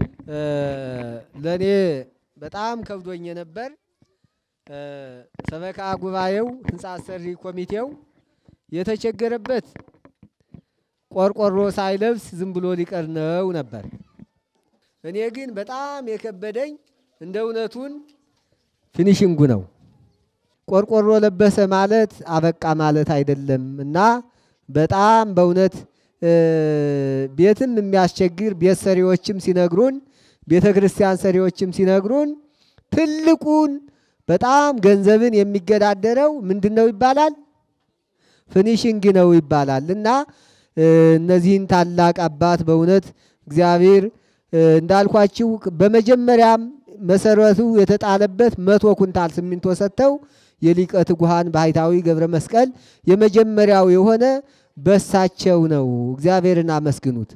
ለኔ በጣም ከብዶኝ ነበር። ሰበካ ጉባኤው ህንጻ ሰሪ ኮሚቴው የተቸገረበት ቆርቆሮ ሳይለብስ ዝም ብሎ ሊቀር ነው ነበር። እኔ ግን በጣም የከበደኝ እንደ እውነቱን ፊኒሺንጉ ነው። ቆርቆሮ ለበሰ ማለት አበቃ ማለት አይደለም እና በጣም በእውነት ቤትም የሚያስቸግር ቤት ሰሪዎችም ሲነግሩን፣ ቤተ ክርስቲያን ሰሪዎችም ሲነግሩን ትልቁን በጣም ገንዘብን የሚገዳደረው ምንድነው ይባላል? ፊኒሺንግ ነው ይባላል። እና እነዚህን ታላቅ አባት በእውነት እግዚአብሔር እንዳልኳችሁ በመጀመሪያም መሰረቱ የተጣለበት 100 ኩንታል ሲሚንቶ ሰጥተው የሊቀ ትጉሃን ባሕታዊ ገብረ መስቀል የመጀመሪያው የሆነ በሳቸው ነው። እግዚአብሔርን አመስግኑት።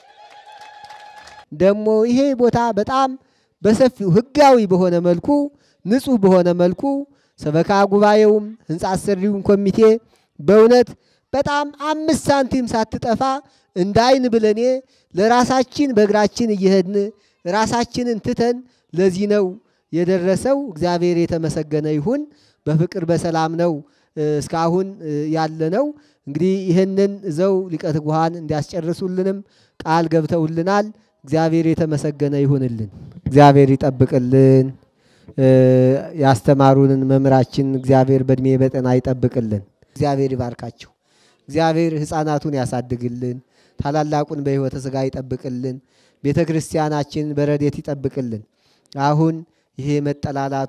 ደግሞ ይሄ ቦታ በጣም በሰፊው ህጋዊ በሆነ መልኩ ንጹህ በሆነ መልኩ ሰበካ ጉባኤውም ህንጻ አሰሪውን ኮሚቴ በእውነት በጣም 5 ሳንቲም ሳትጠፋ እንዳይን ብለኔ ለራሳችን በእግራችን እየሄድን ራሳችንን ትተን ለዚህ ነው የደረሰው። እግዚአብሔር የተመሰገነ ይሁን። በፍቅር በሰላም ነው እስካሁን ያለነው። እንግዲህ ይህንን ዘው ሊቀ ትጉሃን እንዲያስጨርሱልንም ቃል ገብተውልናል። እግዚአብሔር የተመሰገነ ይሁንልን። እግዚአብሔር ይጠብቅልን። ያስተማሩንን መምህራችን እግዚአብሔር በእድሜ በጤና ይጠብቅልን። እግዚአብሔር ይባርካቸው። እግዚአብሔር ሕፃናቱን ያሳድግልን። ታላላቁን በሕይወተ ሥጋ ይጠብቅልን። ቤተ ክርስቲያናችን በረድኤት ይጠብቅልን። አሁን ይሄ መጠላላቱ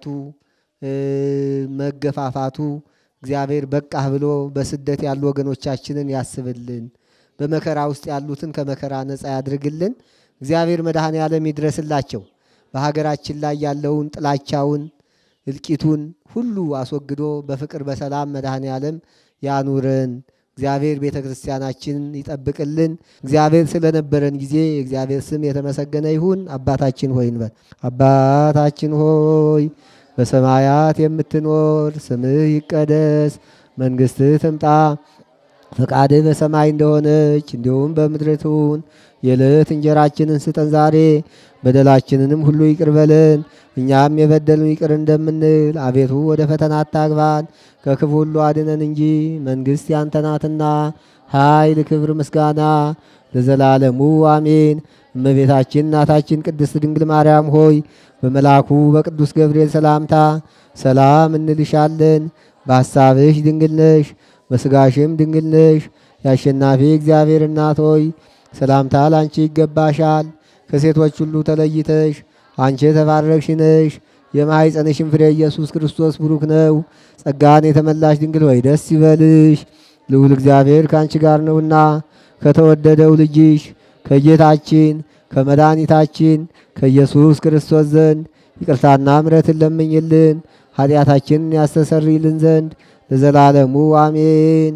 መገፋፋቱ እግዚአብሔር በቃህ ብሎ በስደት ያሉ ወገኖቻችንን ያስብልን። በመከራ ውስጥ ያሉትን ከመከራ ነፃ ያድርግልን። እግዚአብሔር መድኃኔዓለም ይድረስላቸው። በሀገራችን ላይ ያለውን ጥላቻውን እልቂቱን ሁሉ አስወግዶ በፍቅር በሰላም መድኃኔዓለም ያኑረን። እግዚአብሔር ቤተ ክርስቲያናችንን ይጠብቅልን። እግዚአብሔር ስለነበረን ጊዜ እግዚአብሔር ስም የተመሰገነ ይሁን። አባታችን ሆይ እንበል። አባታችን ሆይ በሰማያት የምትኖር ስምህ ይቀደስ፣ መንግሥትህ ትምጣ፣ ፈቃድህ በሰማይ እንደሆነች እንዲሁም በምድር ትሁን። የዕለት እንጀራችንን ስጠን ዛሬ፣ በደላችንንም ሁሉ ይቅር በለን እኛም የበደሉን ይቅር እንደምንል። አቤቱ ወደ ፈተና አታግባን፣ ከክፉ ሁሉ አድነን እንጂ መንግሥት ያንተ ናትና፣ ኃይል፣ ክብር፣ ምስጋና ለዘላለሙ አሜን። እመቤታችን እናታችን ቅድስት ድንግል ማርያም ሆይ በመልአኩ በቅዱስ ገብርኤል ሰላምታ ሰላም እንልሻለን። በሐሳብሽ ድንግል ነሽ፣ በሥጋሽም ድንግል ነሽ። የአሸናፊ እግዚአብሔር እናት ሆይ ሰላምታ ላንቺ ይገባሻል። ከሴቶች ሁሉ ተለይተሽ አንቺ የተባረክሽ ነሽ። የማኅፀንሽም ፍሬ ኢየሱስ ክርስቶስ ቡሩክ ነው። ጸጋን የተመላሽ ድንግል ሆይ ደስ ይበልሽ፣ ልዑል እግዚአብሔር ከአንቺ ጋር ነውና ከተወደደው ልጅሽ ከጌታችን ከመድኃኒታችን ከኢየሱስ ክርስቶስ ዘንድ ይቅርታና ምሕረትን ለምኝልን ኃጢአታችንን ያስተሰርይልን ዘንድ ለዘላለሙ አሜን።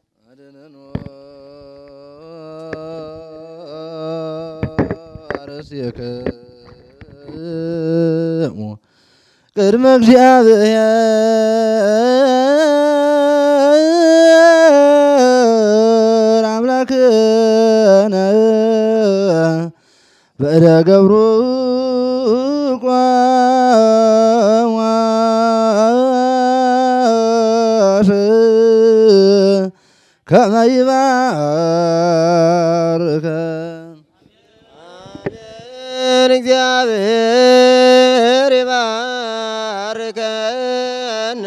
ቅድመ እግዚአብሔር አምላክነ በእደ ገብሩ ከመ ይባርከን እግዚአብሔር ይባርከን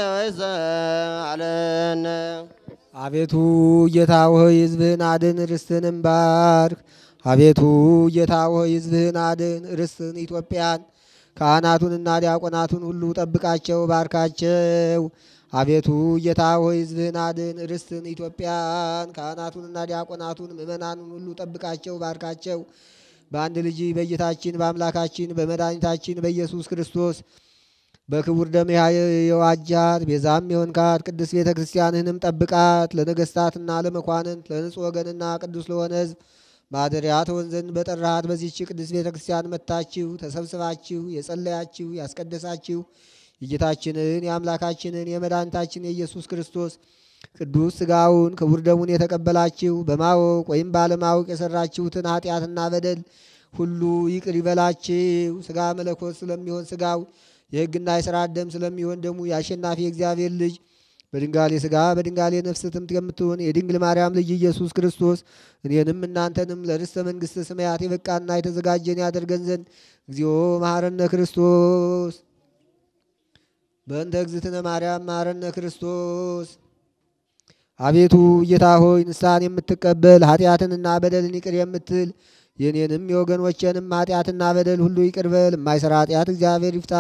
ወይዘአለን። አቤቱ ጌታ ሆይ ሕዝብህን አድን፣ ርስትህንም ባርክ። አቤቱ ጌታ ሆይ ሕዝብህን አድን፣ ርስትህን ኢትዮጵያን ካህናቱንና ዲያቆናቱን ሁሉ ጠብቃቸው፣ ባርካቸው። አቤቱ ጌታ ሆይ ሕዝብህን አድን፣ ርስትህን ኢትዮጵያን ካህናቱንና ዲያቆናቱን ምእመናኑን ሁሉ ጠብቃቸው፣ ባርካቸው። በአንድ ልጅ በጌታችን በአምላካችን በመድኃኒታችን በኢየሱስ ክርስቶስ በክቡር ደም የዋጃት ቤዛም የሆንካት ቅድስት ቤተ ክርስቲያንህንም ጠብቃት። ለነገሥታትና ለመኳንንት ለንጹሕ ወገንና ቅዱስ ለሆነ ሕዝብ ማደሪያ ትሆን ዘንድ በጠራሃት በዚህች ቅድስት ቤተ ክርስቲያን መጥታችሁ ተሰብስባችሁ የጸለያችሁ ያስቀደሳችሁ የጌታችንን የአምላካችንን የመድኃኒታችን የኢየሱስ ክርስቶስ ቅዱስ ሥጋውን ክቡር ደሙን የተቀበላችሁ በማወቅ ወይም ባለማወቅ የሰራችሁትን ኃጢአትና በደል ሁሉ ይቅር ይበላችሁ። ሥጋ መለኮት ስለሚሆን ሥጋው የሕግና የሥርዓት ደም ስለሚሆን ደሙ የአሸናፊ እግዚአብሔር ልጅ በድንጋሌ ሥጋ በድንጋሌ ነፍስ ትምት የምትሆን የድንግል ማርያም ልጅ ኢየሱስ ክርስቶስ እኔንም እናንተንም ለርስተ መንግሥተ ሰማያት የበቃና የተዘጋጀን ያደርገን ዘንድ እግዚኦ መሐረነ ክርስቶስ በእንተ እግዝእትነ ማርያም መሐረነ ክርስቶስ። አቤቱ ጌታ ሆይ ንስሐን የምትቀበል ኃጢአትንና በደልን ይቅር የምትል የኔንም የወገኖቼንም ኃጢአትና በደል ሁሉ ይቅር በል። የማይሰራ ኃጢአት እግዚአብሔር ይፍታ።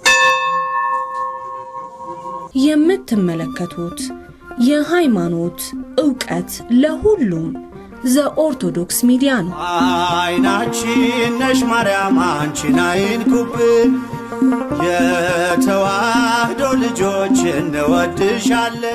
የምትመለከቱት የሃይማኖት ዕውቀት ለሁሉም ዘኦርቶዶክስ ሚዲያ ነው። አይናችን ነሽ ማርያም አንቺን አይንኩብን፣ የተዋህዶ ልጆች እንወድሻለን።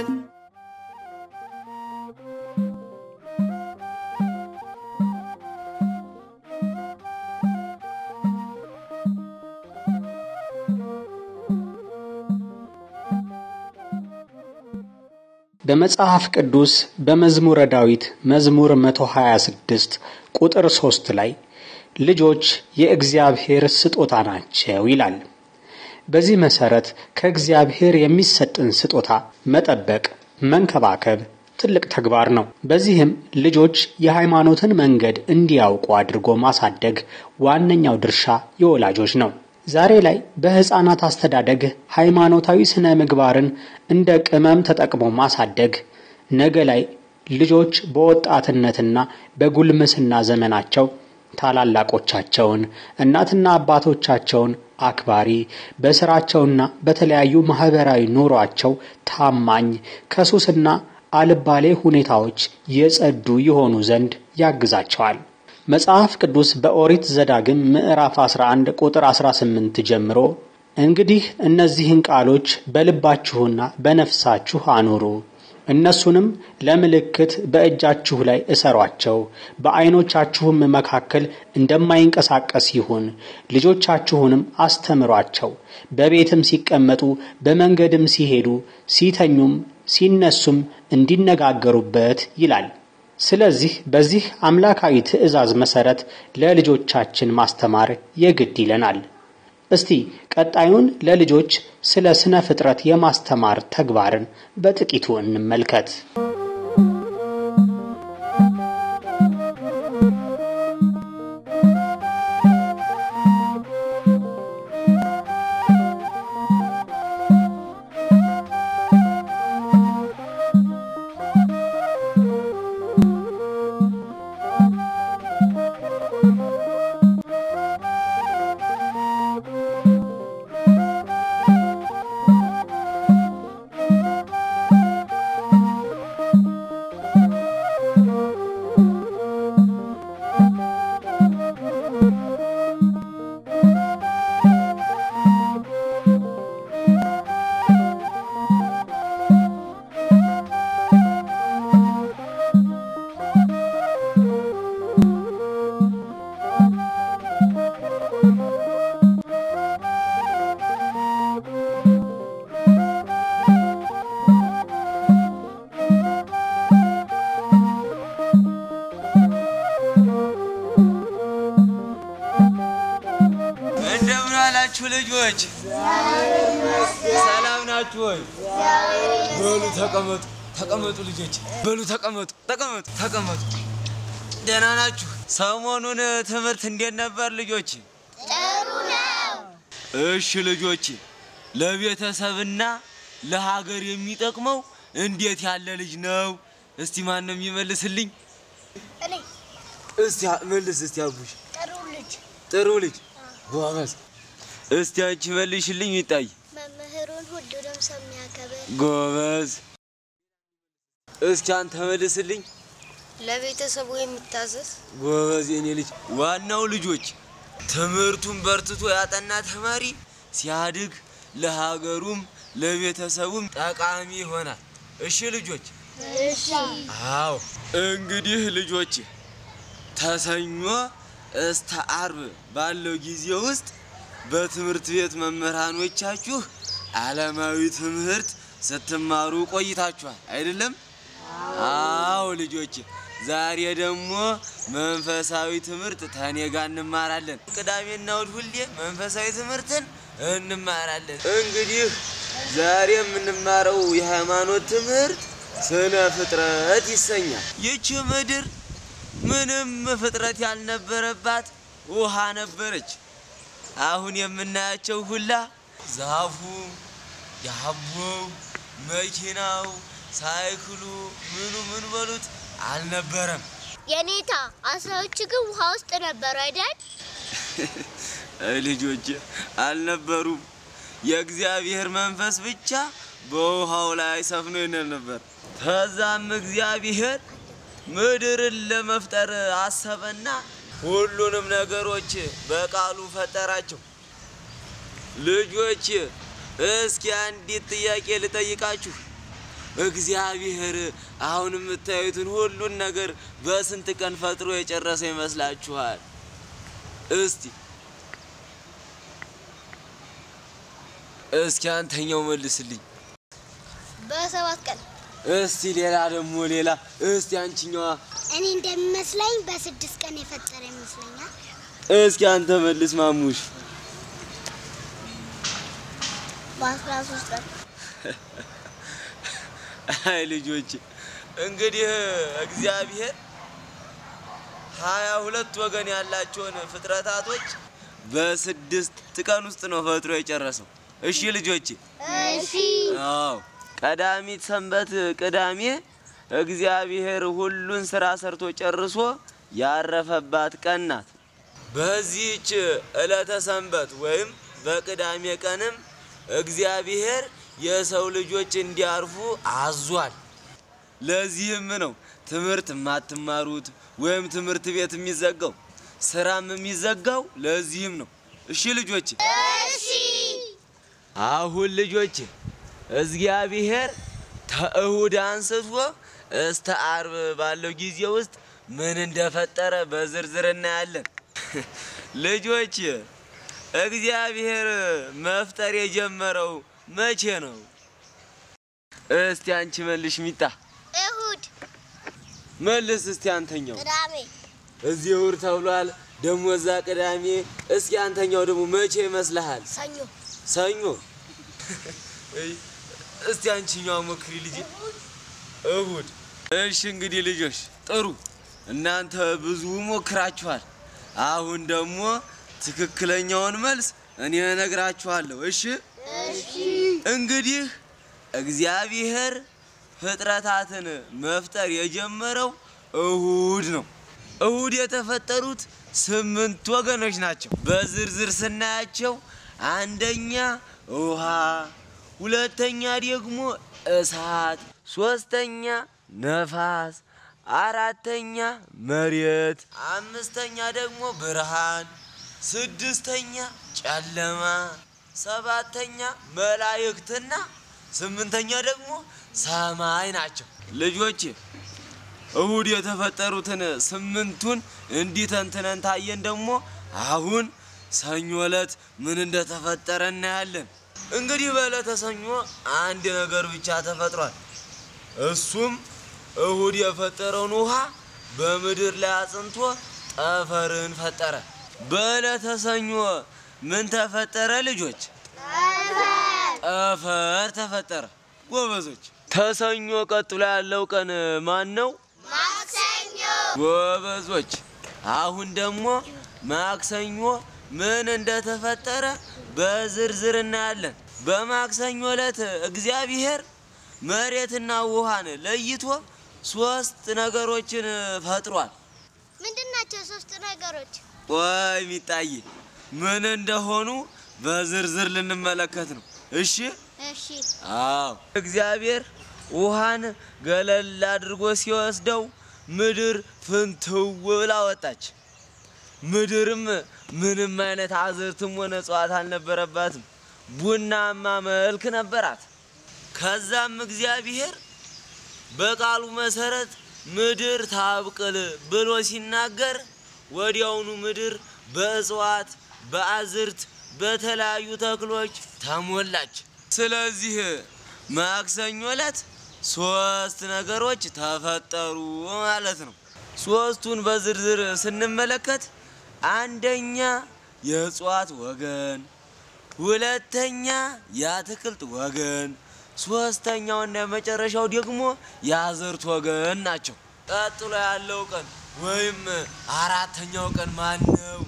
በመጽሐፍ ቅዱስ በመዝሙረ ዳዊት መዝሙር 126 ቁጥር 3 ላይ ልጆች የእግዚአብሔር ስጦታ ናቸው ይላል። በዚህ መሰረት ከእግዚአብሔር የሚሰጥን ስጦታ መጠበቅ መንከባከብ ትልቅ ተግባር ነው። በዚህም ልጆች የሃይማኖትን መንገድ እንዲያውቁ አድርጎ ማሳደግ ዋነኛው ድርሻ የወላጆች ነው። ዛሬ ላይ በህፃናት አስተዳደግ ሃይማኖታዊ ስነ ምግባርን እንደ ቅመም ተጠቅሞ ማሳደግ ነገ ላይ ልጆች በወጣትነትና በጉልምስና ዘመናቸው ታላላቆቻቸውን እናትና አባቶቻቸውን አክባሪ በስራቸውና በተለያዩ ማህበራዊ ኑሯቸው ታማኝ ከሱስና አልባሌ ሁኔታዎች የጸዱ ይሆኑ ዘንድ ያግዛቸዋል። መጽሐፍ ቅዱስ በኦሪት ዘዳግም ምዕራፍ 11 ቁጥር 18 ጀምሮ እንግዲህ እነዚህን ቃሎች በልባችሁና በነፍሳችሁ አኑሩ እነሱንም ለምልክት በእጃችሁ ላይ እሰሯቸው፣ በዓይኖቻችሁም መካከል እንደማይንቀሳቀስ ይሁን። ልጆቻችሁንም አስተምሯቸው፣ በቤትም ሲቀመጡ በመንገድም ሲሄዱ ሲተኙም ሲነሱም እንዲነጋገሩበት ይላል። ስለዚህ በዚህ አምላካዊ ትእዛዝ መሰረት ለልጆቻችን ማስተማር የግድ ይለናል። እስቲ ቀጣዩን ለልጆች ስለ ስነ ፍጥረት የማስተማር ተግባርን በጥቂቱ እንመልከት። ልጆች ሰላም ናችሁ ወይ? በሉ ተቀመጡ ተቀመጡ ልጆች በሉ ተቀመጡ ተቀመጡ ተቀመጡ። ደህና ናችሁ? ሰሞኑን ትምህርት እንዴት ነበር ልጆች? ጥሩ ነው። እሺ ልጆች ለቤተሰብና ለሀገር የሚጠቅመው እንዴት ያለ ልጅ ነው? እስቲ ማን ነው የሚመልስልኝ? እኔ። እስቲ መልስ እስቲ አቡሽ። ጥሩ ልጅ። ጥሩ ልጅ ጎበዝ። እስቲ አንቺ መልሽልኝ ይታይ። መምህሩን ሁሉንም ሰው የሚያከብር ጎበዝ። እስቲ አንተ መልስልኝ። ለቤተሰቡ የሚታዘዝ ጎበዝ የኔ ልጅ። ዋናው ልጆች ትምህርቱን በርትቶ ያጠና ተማሪ ሲያድግ ለሀገሩም ለቤተሰቡም ጠቃሚ ይሆናል። እሺ ልጆች? እሺ። አዎ እንግዲህ ልጆች ተሰኞ እስከ ዓርብ ባለው ጊዜ ውስጥ በትምህርት ቤት መምህራኖቻችሁ ዓለማዊ ትምህርት ስትማሩ ቆይታችኋል አይደለም? አዎ ልጆች ዛሬ ደግሞ መንፈሳዊ ትምህርት ተኔ ጋር እንማራለን። ቅዳሜና እሁድ ሁሌ መንፈሳዊ ትምህርትን እንማራለን። እንግዲህ ዛሬ የምንማረው የሃይማኖት ትምህርት ስነ ፍጥረት ይሰኛል። ይህች ምድር ምንም ፍጥረት ያልነበረባት ውሃ ነበረች። አሁን የምናያቸው ሁላ ዛፉ፣ ዳቦው፣ መኪናው፣ ሳይክሉ ምን በሉት አልነበረም። የኔታ አሳዎች ግን ውሃ ውስጥ ነበሩ አይደል? ልጆች አልነበሩም። የእግዚአብሔር መንፈስ ብቻ በውሃው ላይ ሰፍኖ ይነል ነበር። ከዛም እግዚአብሔር ምድርን ለመፍጠር አሰበና ሁሉንም ነገሮች በቃሉ ፈጠራቸው። ልጆች እስኪ አንዲት ጥያቄ ልጠይቃችሁ። እግዚአብሔር አሁን የምታዩትን ሁሉን ነገር በስንት ቀን ፈጥሮ የጨረሰ ይመስላችኋል? እስኪ አንተኛው መልስልኝ። በ7 ቀን። እስቲ ሌላ ደግሞ ሌላ። እስቲ አንቺኛዋ። እኔ እንደሚመስለኝ በ6 ቀን የፈጠረ ይመስለኛል። እስኪ አንተ መልስ ማሙሽ። በ13 ቀን። አይ ልጆች እንግዲህ እግዚአብሔር 22 ወገን ያላቸውን ፍጥረታቶች በ6 ቀን ውስጥ ነው ፈጥሮ የጨረሰው። እሺ ልጆች? እሺ። አዎ ቀዳሚት ሰንበት ቅዳሜ እግዚአብሔር ሁሉን ስራ ሰርቶ ጨርሶ ያረፈባት ቀን ናት። በዚህች ዕለተ ሰንበት ወይም በቅዳሜ ቀንም እግዚአብሔር የሰው ልጆች እንዲያርፉ አዟል። ለዚህም ነው ትምህርት ማትማሩት ወይም ትምህርት ቤት የሚዘጋው ስራም የሚዘጋው ለዚህም ነው። እሺ ልጆች? እሺ። አሁን ልጆች እግዚአብሔር ተእሁድ አንስቶ እስተ ዓርብ ባለው ጊዜ ውስጥ ምን እንደፈጠረ በዝርዝር እናያለን። ልጆች እግዚአብሔር መፍጠር የጀመረው መቼ ነው? እስቲ አንቺ መልሽ ሚጣ። እሁድ። መልስ እስቲ አንተኛው። ቅዳሜ። እዚህ እሁድ ተብሏል፣ ደሞ እዛ ቅዳሜ። እስኪ አንተኛው ደግሞ መቼ ይመስልሃል? ሰኞ። ሰኞ። እስቲ አንቺኛው ሞክሪ ልጅ። እሁድ። እሺ እንግዲህ ልጆች ጥሩ፣ እናንተ ብዙ ሞክራችኋል። አሁን ደግሞ ትክክለኛውን መልስ እኔ እነግራችኋለሁ። እሺ እሺ። እንግዲህ እግዚአብሔር ፍጥረታትን መፍጠር የጀመረው እሁድ ነው። እሁድ የተፈጠሩት 8 ወገኖች ናቸው። በዝርዝር ስናያቸው አንደኛ ውሃ፣ ሁለተኛ ደግሞ እሳት፣ ሶስተኛ ነፋስ፣ አራተኛ መሬት፣ አምስተኛ ደግሞ ብርሃን፣ ስድስተኛ ጨለማ፣ ሰባተኛ መላእክትና ስምንተኛ ደግሞ ሰማይ ናቸው። ልጆች እሁድ የተፈጠሩትን 8ቱን እንዲህ ተንትነን ታየን። ደግሞ አሁን ሰኞ ዕለት ምን እንደተፈጠረ እናያለን። እንግዲህ በዕለተ ሰኞ አንድ ነገር ብቻ ተፈጥሯል። እሱም እሁድ የፈጠረውን ውሃ በምድር ላይ አጽንቶ ጠፈርን ፈጠረ። በዕለተ ሰኞ ምን ተፈጠረ ልጆች? ጠፈር ተፈጠረ። ጎበዞች ተሰኞ ቀጥሎ ያለው ቀን ማን ነው? ማክሰኞ። ጎበዞች አሁን ደግሞ ማክሰኞ ምን እንደተፈጠረ በዝርዝር እናያለን። በማክሰኞ ዕለት እግዚአብሔር መሬትና ውሃን ለይቶ 3 ነገሮችን ፈጥሯል። ምንድናቸው 3 ነገሮች? ወይ ሚጣዬ ምን እንደሆኑ በዝርዝር ልንመለከት ነው። እሺ እሺ። አዎ እግዚአብሔር ውሃን ገለል አድርጎ ሲወስደው ምድር ፍንትው ብላ ወጣች። ምድርም ምንም አይነት አዝርትም ሆነ እጽዋት አልነበረባትም። ቡናማ መልክ ነበራት። ከዛም እግዚአብሔር በቃሉ መሰረት ምድር ታብቅል ብሎ ሲናገር ወዲያውኑ ምድር በእጽዋት፣ በአዝርት፣ በተለያዩ ተክሎች ተሞላች። ስለዚህ ማክሰኞ ዕለት 3 ነገሮች ተፈጠሩ ማለት ነው። 3ቱን በዝርዝር ስንመለከት አንደኛ የእጽዋት ወገን፣ ሁለተኛ የአትክልት ወገን፣ ሶስተኛውና የመጨረሻው ደግሞ የአዝርት ወገን ናቸው። ቀጥሎ ያለው ቀን ወይም አራተኛው ቀን ማን ነው?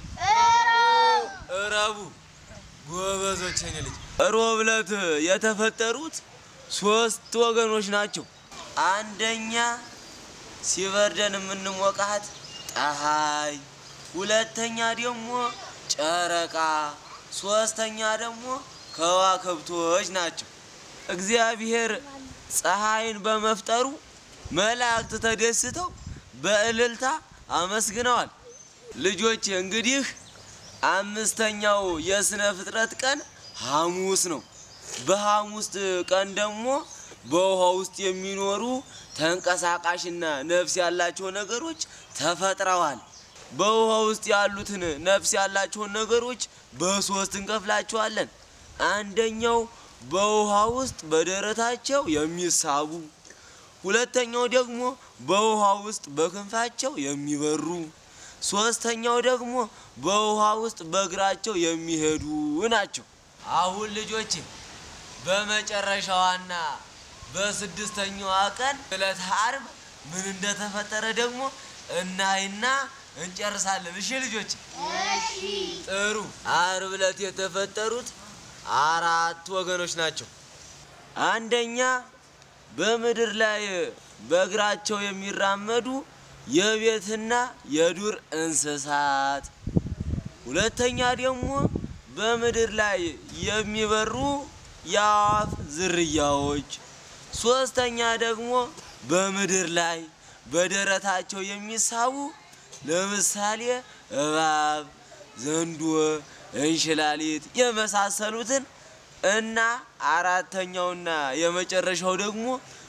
ረቡዕ። ጎበዞች እኔ ልጅ ረቡዕ ዕለት የተፈጠሩት 3 ወገኖች ናቸው። አንደኛ ሲበርደን የምንሞቃት ፀሐይ፣ ሁለተኛ ደግሞ ጨረቃ፣ ሶስተኛ ደግሞ ከዋክብቶች ናቸው። እግዚአብሔር ፀሐይን በመፍጠሩ መላእክት ተደስተው በእልልታ አመስግነዋል። ልጆች እንግዲህ 5ኛው የስነ ፍጥረት ቀን ሐሙስ ነው። በሐሙስ ቀን ደግሞ በውሃ ውስጥ የሚኖሩ ተንቀሳቃሽና ነፍስ ያላቸው ነገሮች ተፈጥረዋል። በውሃ ውስጥ ያሉትን ነፍስ ያላቸውን ነገሮች በ3 እንከፍላቸዋለን። አንደኛው በውሃ ውስጥ በደረታቸው የሚሳቡ፣ ሁለተኛው ደግሞ በውሃ ውስጥ በክንፋቸው የሚበሩ፣ ሶስተኛው ደግሞ በውሃ ውስጥ በእግራቸው የሚሄዱ ናቸው። አሁን ልጆች በመጨረሻዋና በ6ኛዋ ቀን ዕለተ ዓርብ ምን እንደተፈጠረ ደግሞ እናይና እንጨርሳለን። እሺ ልጆች? እሺ። ጥሩ። ዓርብ ዕለት የተፈጠሩት 4 ወገኖች ናቸው። አንደኛ በምድር ላይ በእግራቸው የሚራመዱ የቤትና የዱር እንስሳት፣ ሁለተኛ ደግሞ በምድር ላይ የሚበሩ የአዋፍ ዝርያዎች፣ ሶስተኛ ደግሞ በምድር ላይ በደረታቸው የሚሳቡ ለምሳሌ እባብ፣ ዘንዶ፣ እንሽላሊት የመሳሰሉትን እና አራተኛውና የመጨረሻው ደግሞ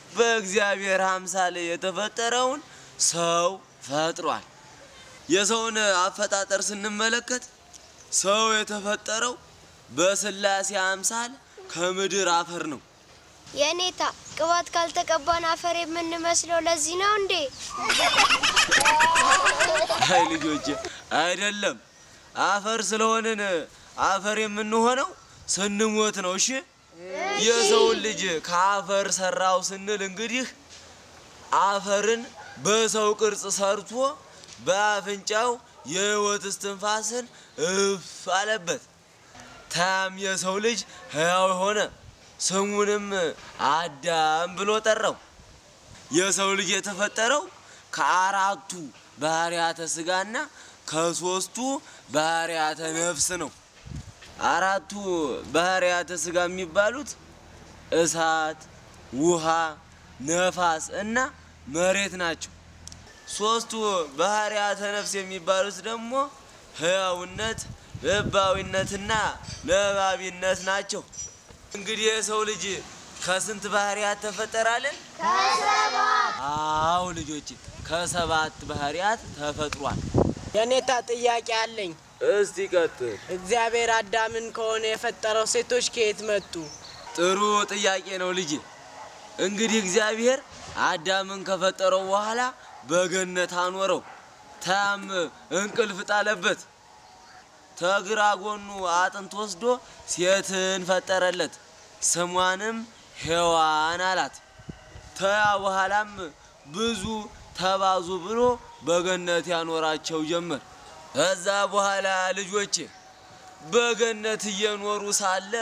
በእግዚአብሔር አምሳል የተፈጠረውን ሰው ፈጥሯል። የሰውን አፈጣጠር ስንመለከት ሰው የተፈጠረው በስላሴ አምሳል ከምድር አፈር ነው። የኔታ ቅባት ካልተቀባን አፈር የምንመስለው ለዚህ ነው እንዴ? አይ ልጆቼ አይደለም። አፈር ስለሆነን አፈር የምንሆነው ስንሞት ነው። እሺ የሰው ልጅ ከአፈር ሰራው ስንል እንግዲህ አፈርን በሰው ቅርጽ ሰርቶ በአፍንጫው የሕይወት እስትንፋስን እፍ አለበት። ታም የሰው ልጅ ሕያው ሆነ። ስሙንም አዳም ብሎ ጠራው። የሰው ልጅ የተፈጠረው ከአራቱ ባህሪያተ ስጋና ከሶስቱ ባህሪያተ ነፍስ ነው። አራቱ ባህሪያተ ስጋ የሚባሉት እሳት፣ ውሃ፣ ነፋስ እና መሬት ናቸው። ሶስቱ ባህሪያተ ነፍስ የሚባሉት ደግሞ ሕያውነት፣ ልባዊነትና ነባቢነት ናቸው። እንግዲህ የሰው ልጅ ከስንት ባህሪያት ተፈጠራለን? ከሰባት። አዎ ልጆች ከሰባት ባህሪያት ተፈጥሯል። የኔታ ጥያቄ አለኝ። እስቲ ቀጥል። እግዚአብሔር አዳምን ከሆነ የፈጠረው ሴቶች ከየት መጡ? ጥሩ ጥያቄ ነው ልጅ። እንግዲህ እግዚአብሔር አዳምን ከፈጠረው በኋላ በገነት አኖረው። ታም እንቅልፍ ጣለበት። ተግራ ጎኑ አጥንት ወስዶ ሴትን ፈጠረለት። ስሟንም ሔዋን አላት። ተያ በኋላም ብዙ ተባዙ ብሎ በገነት ያኖራቸው ጀመር። ከዛ በኋላ ልጆቼ በገነት እየኖሩ ሳለ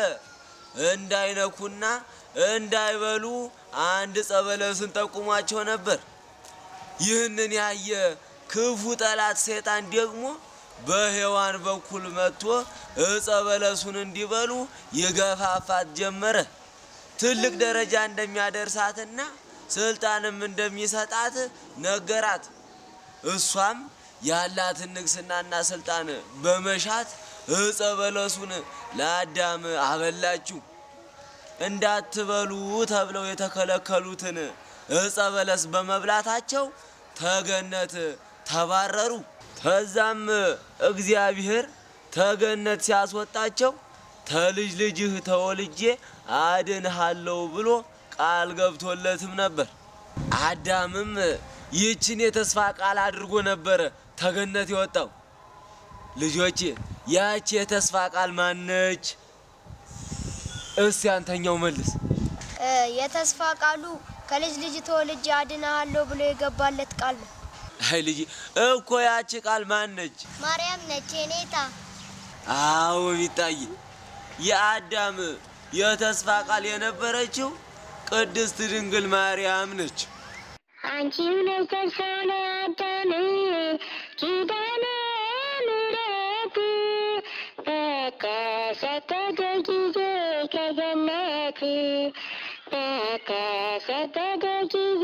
እንዳይነኩና እንዳይበሉ አንድ ጸበለስን ጠቁሟቸው ነበር። ይህንን ያየ ክፉ ጠላት ሰይጣን ደግሞ በሔዋን በኩል መጥቶ ጸበለሱን እንዲበሉ ይገፋፋት ጀመረ። ትልቅ ደረጃ እንደሚያደርሳትና ስልጣንም እንደሚሰጣት ነገራት። እሷም ያላትን ንግስናና ስልጣን በመሻት ጸበለሱን ለአዳም አበላችሁ። እንዳትበሉ ተብለው የተከለከሉትን ጸበለስ በመብላታቸው ተገነት ተባረሩ። ከዛም እግዚአብሔር ተገነት ሲያስወጣቸው ተልጅ ልጅህ ተወልጄ አድንሃለሁ ብሎ ቃል ገብቶለትም ነበር። አዳምም ይህችን የተስፋ ቃል አድርጎ ነበር ተገነት የወጣው። ልጆቼ ያቺ የተስፋ ቃል ማነች? እስቲ አንተኛው መልስ። የተስፋ ቃሉ ከልጅ ልጅ ተወልጄ አድንሃለሁ ብሎ የገባለት ቃል ነው። አይ ልጅ እኮ ያቺ ቃል ማነች? ማርያም ነች የኔታ። አዎ ይታይ የአዳም የተስፋ ቃል የነበረችው ቅድስት ድንግል ማርያም ነች። አንቺው ነሽ ተስፋው ለአዳም ኪዳነ ምሕረት በተሰደደ ጊዜ ከገነት በተሰደደ ጊዜ።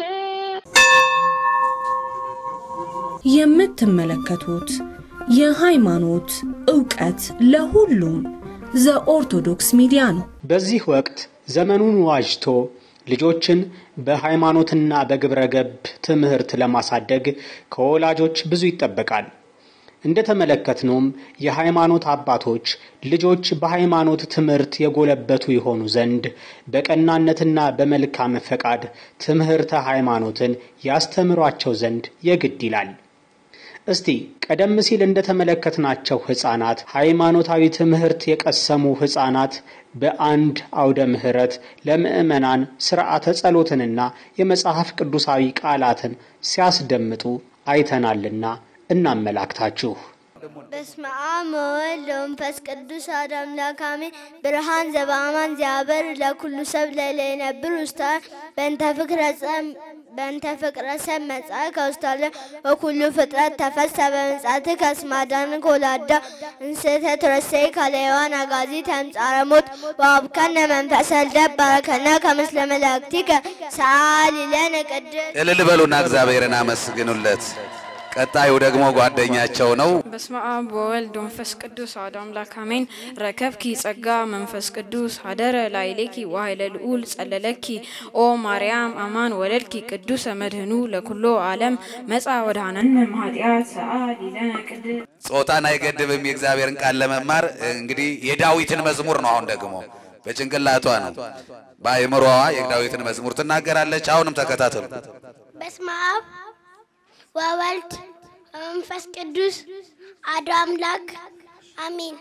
የምትመለከቱት የሃይማኖት ዕውቀት ለሁሉም ዘኦርቶዶክስ ሚዲያ ነው። በዚህ ወቅት ዘመኑን ዋጅቶ ልጆችን በሃይማኖትና በግብረ ገብ ትምህርት ለማሳደግ ከወላጆች ብዙ ይጠበቃል። እንደተመለከትነውም የሃይማኖት አባቶች ልጆች በሃይማኖት ትምህርት የጎለበቱ ይሆኑ ዘንድ በቀናነትና በመልካም ፈቃድ ትምህርተ ሃይማኖትን ያስተምሯቸው ዘንድ የግድ ይላል። እስቲ ቀደም ሲል እንደተመለከትናቸው ህፃናት ሃይማኖታዊ ትምህርት የቀሰሙ ህፃናት በአንድ አውደ ምህረት ለምእመናን ሥርዓተ ጸሎትንና የመጽሐፍ ቅዱሳዊ ቃላትን ሲያስደምጡ አይተናልና እናመላክታችሁ። በስመ አብ ወወልድ ወመንፈስ ቅዱስ አሐዱ አምላክ አሜን። ብርሃን ዘበአማን ዘያበር ለኩሉ ሰብ ለይነብር ውስተ በእንተ ፍቅረ ሰብ መጽአ ከውስተ ዓለም ወኩሉ ፍጥረት ተፈሥሐ በምጽአትከ እስመ አዳንከ ወለአዳ እንስተ ትረሴይ ከለሔዋን አጋዕዝተ እምጻረ ሞት ወሀብከነ መንፈሰ ልደት ባረከነ ከምስለ መላእክቲከ ሰአሊ ለነ ቅድስት። እልል በሉና እግዚአብሔርን አመስግኑለት። ቀጣዩ ደግሞ ጓደኛቸው ነው። በስመ አብ ወወልድ ወመንፈስ ቅዱስ አሐዱ አምላክ አሜን። ረከብኪ ጸጋ መንፈስ ቅዱስ ሀደረ ላይሌኪ ወኃይለ ልዑል ጸለለኪ ኦ ማርያም አማን ወለድኪ ቅዱስ መድህኑ ለኩሎ ዓለም መጻ ወድኃነነ እምኃጢአት ሰአሊ ለነ ቅድስ ጾታን አይገድብም የእግዚአብሔርን ቃል ለመማር እንግዲህ የዳዊትን መዝሙር ነው። አሁን ደግሞ በጭንቅላቷ ነው በአእምሮዋ የዳዊትን መዝሙር ትናገራለች። አሁንም ተከታተሉ። በስመ አብ ወወልድ ወመንፈስ ቅዱስ አሐዱ አምላክ አሜን።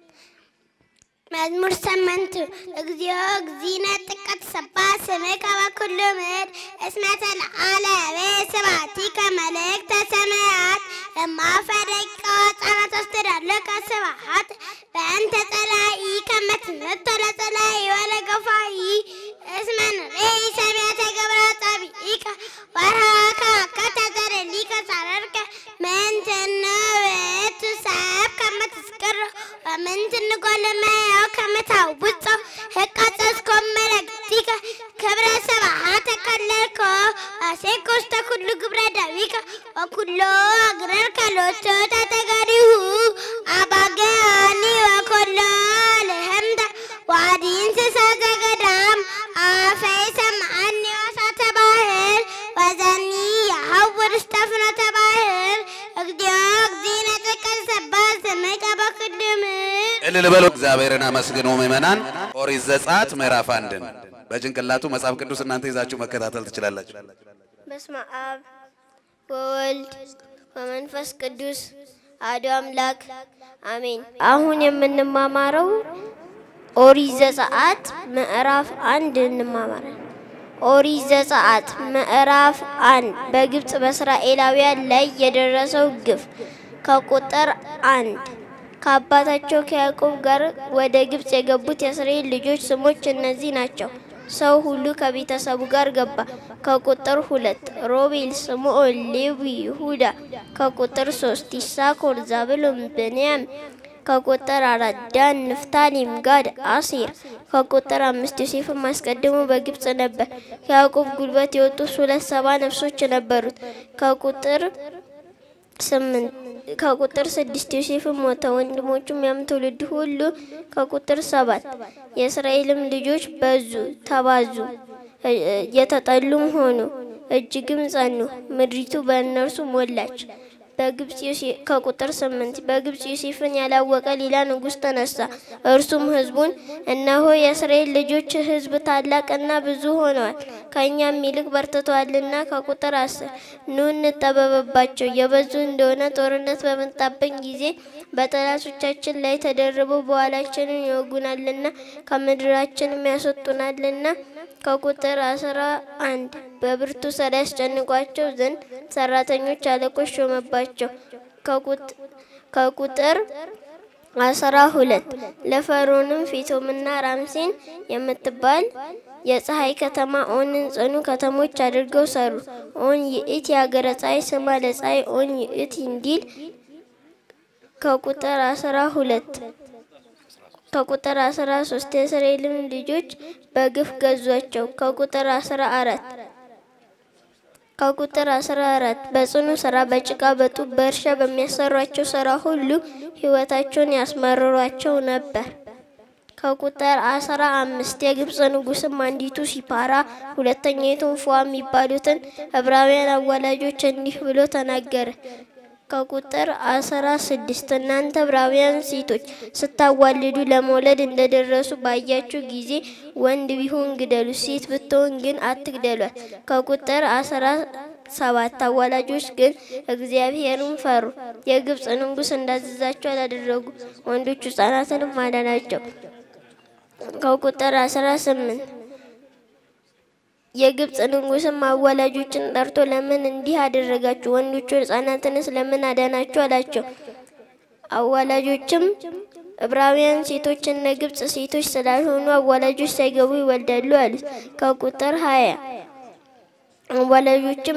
መዝሙር 8 እግዚኦ እግዚእነ ጥቀት ሰባ ስምከ በኩሉ ምድር እስመ ተለዓለ በስብሐቲከ መላእክተ ሰማያት እማፈደቀ ወጻናት አስተዳለቀ ስብሐት በእንተ ጸላኢ ከመትነቶ ለጸላኢ ወለገፋኢ እስመ ንሬኢ ሰማያተ ገብረ ጸቢኢከ ወርሃከ ከተዘረሊከ ሳረርከ ምንትነ ቤቱ ሰብ ከመትስቅር ወምንትን ጎለማያው ከመታውጾ ህቃጸስኮም መለክቲከ ክብረ ስብሐተ ከለልኮ አሴኮስተ ኩሉ ግብረ ዳዊከ ወኩሎ አግረርከ ሎቶ ተተጋሪሁ አባገኒ ወኮሎ ለህምተ ዋዲ እንስሳ ዘገዳም አፈይ ሰምዐኒ ወሳተ ባህር ወዘኒ የሐውር ውስተ ፍኖተ ባህር እግዚኦ እግዚእነ ጥቀት ሰባ ስምከ በኩሉ ምድር እልል በሉ። እግዚአብሔርን አመስግኑ ምእመናን። ኦሪት ዘጸአት ምዕራፍ 1 በጭንቅላቱ መጽሐፍ ቅዱስ እናንተ ይዛችሁ መከታተል ትችላላችሁ። በስመ አብ ወወልድ ወመንፈስ ቅዱስ አሐዱ አምላክ አሜን። አሁን የምንማማረው ኦሪት ዘጸአት ምዕራፍ 1 እንማማራለን። ኦሪት ዘጸአት ምዕራፍ 1 በግብጽ በእስራኤላውያን ላይ የደረሰው ግፍ ከቁጥር 1 ከአባታቸው ከያዕቆብ ጋር ወደ ግብጽ የገቡት የእስራኤል ልጆች ስሞች እነዚህ ናቸው። ሰው ሁሉ ከቤተሰቡ ጋር ገባ። ከቁጥር 2 ሮቤል፣ ስምዖን፣ ሌዊ፣ ይሁዳ። ከቁጥር 3 ይሳኮር፣ ዛብሎን፣ ብንያም። ከቁጥር 4 ዳን፣ ንፍታሌም፣ ጋድ፣ አሴር። ከቁጥር 5 ዮሴፍም አስቀድሞ በግብጽ ነበር። ከያዕቆብ ጉልበት የወጡ 270 ነፍሶች ነበሩት። ከቁጥር 6 ዮሴፍም ሞተ፣ ወንድሞቹም ያም ትውልድ ሁሉ። ከቁጥር 7 የእስራኤልም ልጆች በዙ፣ ተባዙ፣ የተጠሉም ሆኑ፣ እጅግም ጸኑ፣ ምድሪቱ በእነርሱ ሞላች። ከቁጥር 8 በግብጽ ዮሴፍን ያላወቀ ሌላ ንጉሥ ተነሳ። እርሱም ሕዝቡን እነሆ የእስራኤል ልጆች ሕዝብ ታላቅና ብዙ ሆነዋል፣ ከእኛም ይልቅ በርትተዋልና። ከቁጥር 10 ኑ እንጠበብባቸው፣ የበዙ እንደሆነ ጦርነት በመጣብን ጊዜ በጠላቶቻችን ላይ ተደርበው በኋላችንን ይወጉናልና ከምድራችንም ያስወጡናልና። ከቁጥር 11 በብርቱ ሥራ ያስጨንቋቸው ዘንድ ሰራተኞች አለቆች ሾመባቸው። ከቁጥር 12 ለፈርዖንም ፊቶምና ራምሴን የምትባል የፀሐይ ከተማ ኦንን ጽኑ ከተሞች አድርገው ሰሩ። ኦን ይእቲ የአገረ ፀሐይ ስማ ለፀሐይ ኦን ይእቲ እንዲል። ከቁጥር 13 የእስራኤልም ልጆች በግፍ ገዟቸው። ከቁጥር 14 በጽኑ ስራ በጭቃ በጡብ በእርሻ በሚያሰሯቸው ስራ ሁሉ ሕይወታቸውን ያስመርሯቸው ነበር። ከቁጥር 15 የግብጽ ንጉስም አንዲቱ ሲፓራ ሁለተኛይቱም ፉዋ የሚባሉትን ዕብራውያን አዋላጆች እንዲህ ብሎ ተናገረ። ከቁጥር 16 እናንተ ዕብራውያን ሴቶች ስታዋልዱ ለመውለድ እንደደረሱ ባያችሁ ጊዜ ወንድ ቢሆን ግደሉ፣ ሴት ብትሆን ግን አትግደሏት። ከቁጥር 17 አዋላጆች ግን እግዚአብሔርን ፈሩ፣ የግብጽ ንጉስ እንዳዘዛቸው አላደረጉ፣ ወንዶች ሕፃናትንም አዳናቸው። ከቁጥር 18 የግብጽ ንጉስም አዋላጆችን ጠርቶ ለምን እንዲህ አደረጋችሁ? ወንዶቹ ሕፃናትንስ ለምን አዳናችሁ? አላቸው። አዋላጆችም ዕብራውያን ሴቶች እነ ግብጽ ሴቶች ስላልሆኑ አዋላጆች ሳይገቡ ይወልዳሉ አሉት። ከቁጥር 20 አዋላጆችም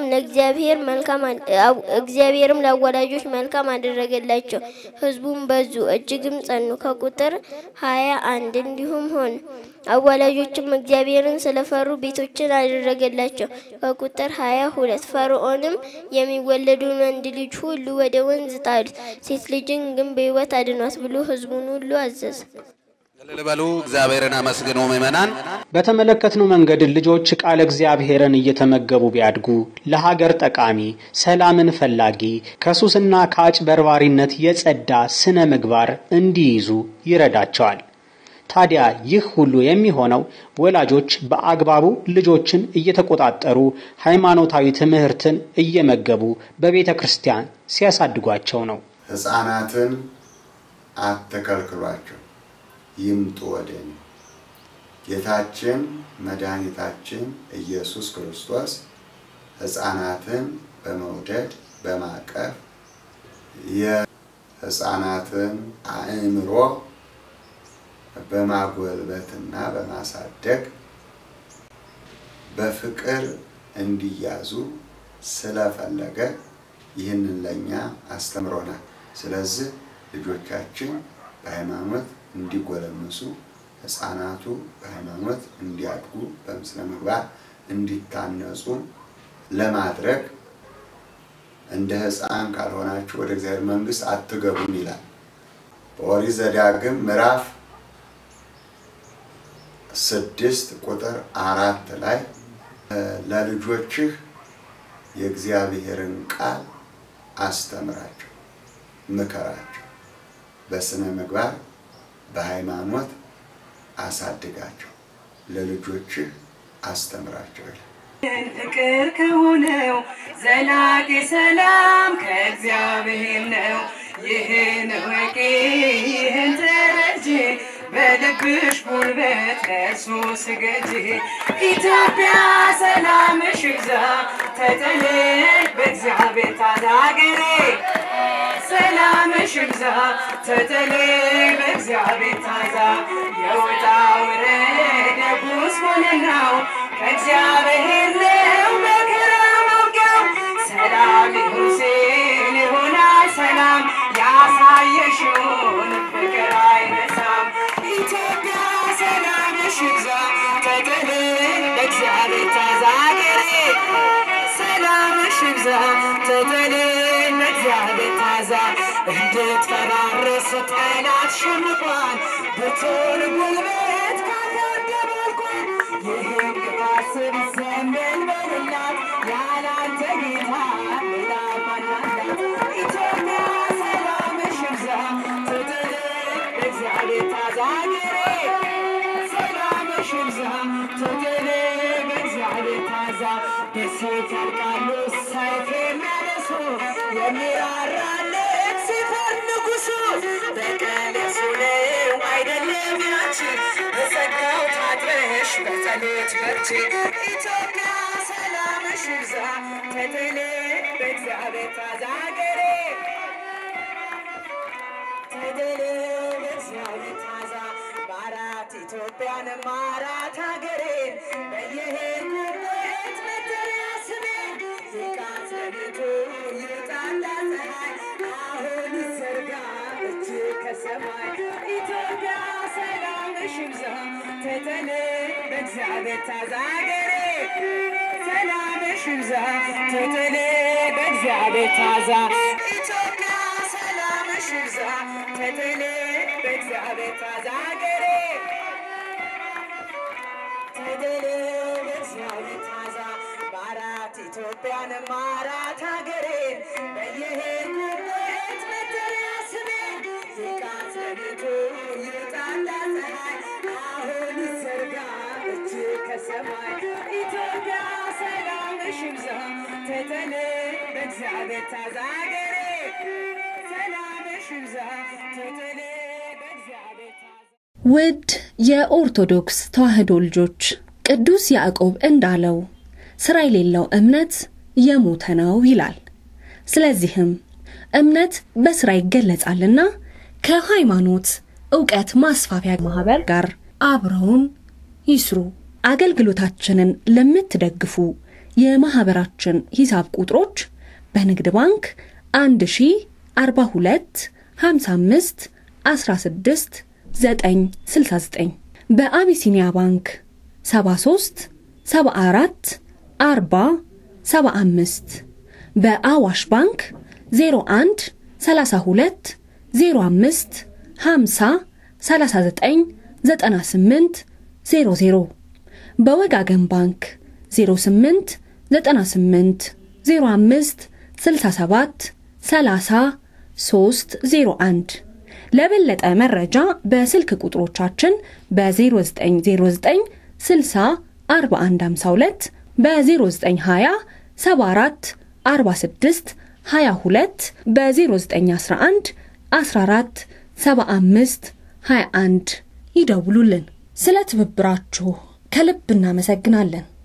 እግዚአብሔርም ለአዋላጆች መልካም አደረገላቸው፣ ሕዝቡም በዙ እጅግም ጸኑ። ከቁጥር 21 እንዲሁም ሆነ አዋላጆችም እግዚአብሔርን ስለፈሩ ቤቶችን አደረገላቸው። ከቁጥር 22 ፈርዖንም የሚወለዱን ወንድ ልጅ ሁሉ ወደ ወንዝ ጣሉት፣ ሴት ልጅን ግን በሕይወት አድኗት ብሎ ሕዝቡን ሁሉ አዘዘ። ለበሉ እግዚአብሔርን አመስግኑ ምእመናን። በተመለከትነው መንገድ ልጆች ቃል እግዚአብሔርን እየተመገቡ ቢያድጉ ለሀገር ጠቃሚ፣ ሰላምን ፈላጊ፣ ከሱስና ከአጭበርባሪነት የጸዳ ስነ ምግባር እንዲይዙ ይረዳቸዋል። ታዲያ ይህ ሁሉ የሚሆነው ወላጆች በአግባቡ ልጆችን እየተቆጣጠሩ ሃይማኖታዊ ትምህርትን እየመገቡ በቤተ ክርስቲያን ሲያሳድጓቸው ነው። ሕፃናትን አትከልክሏቸው፣ ይምጡ ወደኔ። ጌታችን መድኃኒታችን ኢየሱስ ክርስቶስ ሕፃናትን በመውደድ በማቀፍ የሕፃናትን አእምሮ በማጎልበትና በማሳደግ በፍቅር እንዲያዙ ስለፈለገ ይህንን ለኛ አስተምሮናል። ስለዚህ ልጆቻችን በሃይማኖት እንዲጎለምሱ፣ ሕፃናቱ በሃይማኖት እንዲያድጉ፣ በስነ ምግባር እንዲታነጹ ለማድረግ እንደ ሕፃን ካልሆናችሁ ወደ እግዚአብሔር መንግሥት አትገቡም ይላል በኦሪት ዘዳግም ምዕራፍ 6 ቁጥር 4 ላይ ለልጆችህ የእግዚአብሔርን ቃል አስተምራቸው፣ ምከራቸው፣ በስነ ምግባር በሃይማኖት አሳድጋቸው፣ ለልጆችህ አስተምራቸው ይላል። ፍቅር ከሆነው ዘላቂ ሰላም ከእግዚአብሔር ነው። ይህን ወቂ ይህን ተረጂ፣ በልብሽ ጉልበት ለእርሱ ስገጂ። ኢትዮጵያ ሰላምሽ ይብዛ፣ ተጠለይ በእግዚአብሔር ታዛግሬ። ሰላምሽ ይብዛ፣ ተጠለይ በእግዚአብሔር ታዛ። የወጣ ውረድ ጉስቁልናው ከእግዚአብሔር ነው መከራ መውጊያው። ሰላም ይሁን ሲል ይሆናል ሰላም፣ ያሳየሽውን ፍቅር አይረሳም። ኢትዮጵያ ሰላምሽ ይብዛ፣ ተጠለይ በእግዚአብሔር ታዛግሬ። ሰላምሽ ይብዛ፣ ተጠለይ በእግዚአብሔር ታዛ። እንድትፈራርስ ጠላት ሸምቋል፣ ብርቱን ጉልበት ካላደባልቋል። ይህን ቅጣስብ ዘንበል በልላት፣ ያላንተ ጌታ ሌላ ማናላት። ኢትዮጵያ ሰላምሽ ይብዛ፣ ተጠለይ በእግዚአብሔር ታዛግሬ። ሰላምሽ ይብዛ፣ ተጠለይ በእግዚአብሔር ታዛ። በሴት ያልቃሉ ሰይፍ የሚያነሱ፣ የሚራራለት ሲፈር ንጉሱ። በቀል የሱ ነው አይደለም ያንቺ፣ በጸጋው ታጥረሽ በጸሎት በርቺ። ኢትዮጵያ ሰላምሽ ይብዛ፣ ተጠለይ በእግዚአብሔር ታዛግሬ። ተጠለይ በእግዚአብሔር ታዛ። በአራት ኢትዮጵያን አራት ሀገሬን በየሄድኩበት መጠሪያ ስሜን። ይቃት ለቤቱ ይውጣላ ፀሐይ፣ አሁን ይዘርጋ እጅ ከሰማይ። ኢትዮጵያ ሰላምሽ ይብዛ፣ ተጠለይ በእግዚአብሔር ታዛግሬ። ሰላምሽ ይብዛ፣ ተጠለይ በእግዚአብሔር ታዛ። ኢትዮጵያ ሰላምሽ ይብዛ፣ ተጠለይ በእግዚአብሔር ታዛግሬ። ተጠለይ በእግዚአብሔር ታዛ። በአራት ኢትዮጵያን አራት ሀገሬን በየሄድኩበት መጠሪያ ስሜን። ይቃት ለቤቱ ይውጣላ ፀሐይ፣ አሁን ይዘርጋ እጅ ከሰማይ። ኢትዮጵያ ሰላምሽ ይብዛ፣ ተጠለይ በእግዚአብሔር ታዛግሬ። ሰላምሽ ይብዛ፣ ተጠለይ በእግዚአብሔር ታዛ። ውድ የኦርቶዶክስ ተዋሕዶ ልጆች ቅዱስ ያዕቆብ እንዳለው ስራ የሌለው እምነት የሞተ ነው ይላል። ስለዚህም እምነት በስራ ይገለጻልና ከሃይማኖት ዕውቀት ማስፋፊያ ማህበር ጋር አብረውን ይስሩ። አገልግሎታችንን ለምትደግፉ የማህበራችን ሂሳብ ቁጥሮች በንግድ ባንክ 1042 55 16 969 በአቢሲኒያ ባንክ 73 74 40 75 በአዋሽ ባንክ 01 32 05 50 39 98 00 በወጋገን ባንክ 08 98 05 67 30 301 ለበለጠ መረጃ በስልክ ቁጥሮቻችን በ0909 60 4152 በ0920 74 46 22 በ0911 14 75 21 ይደውሉልን። ስለ ትብብራችሁ ከልብ እናመሰግናለን።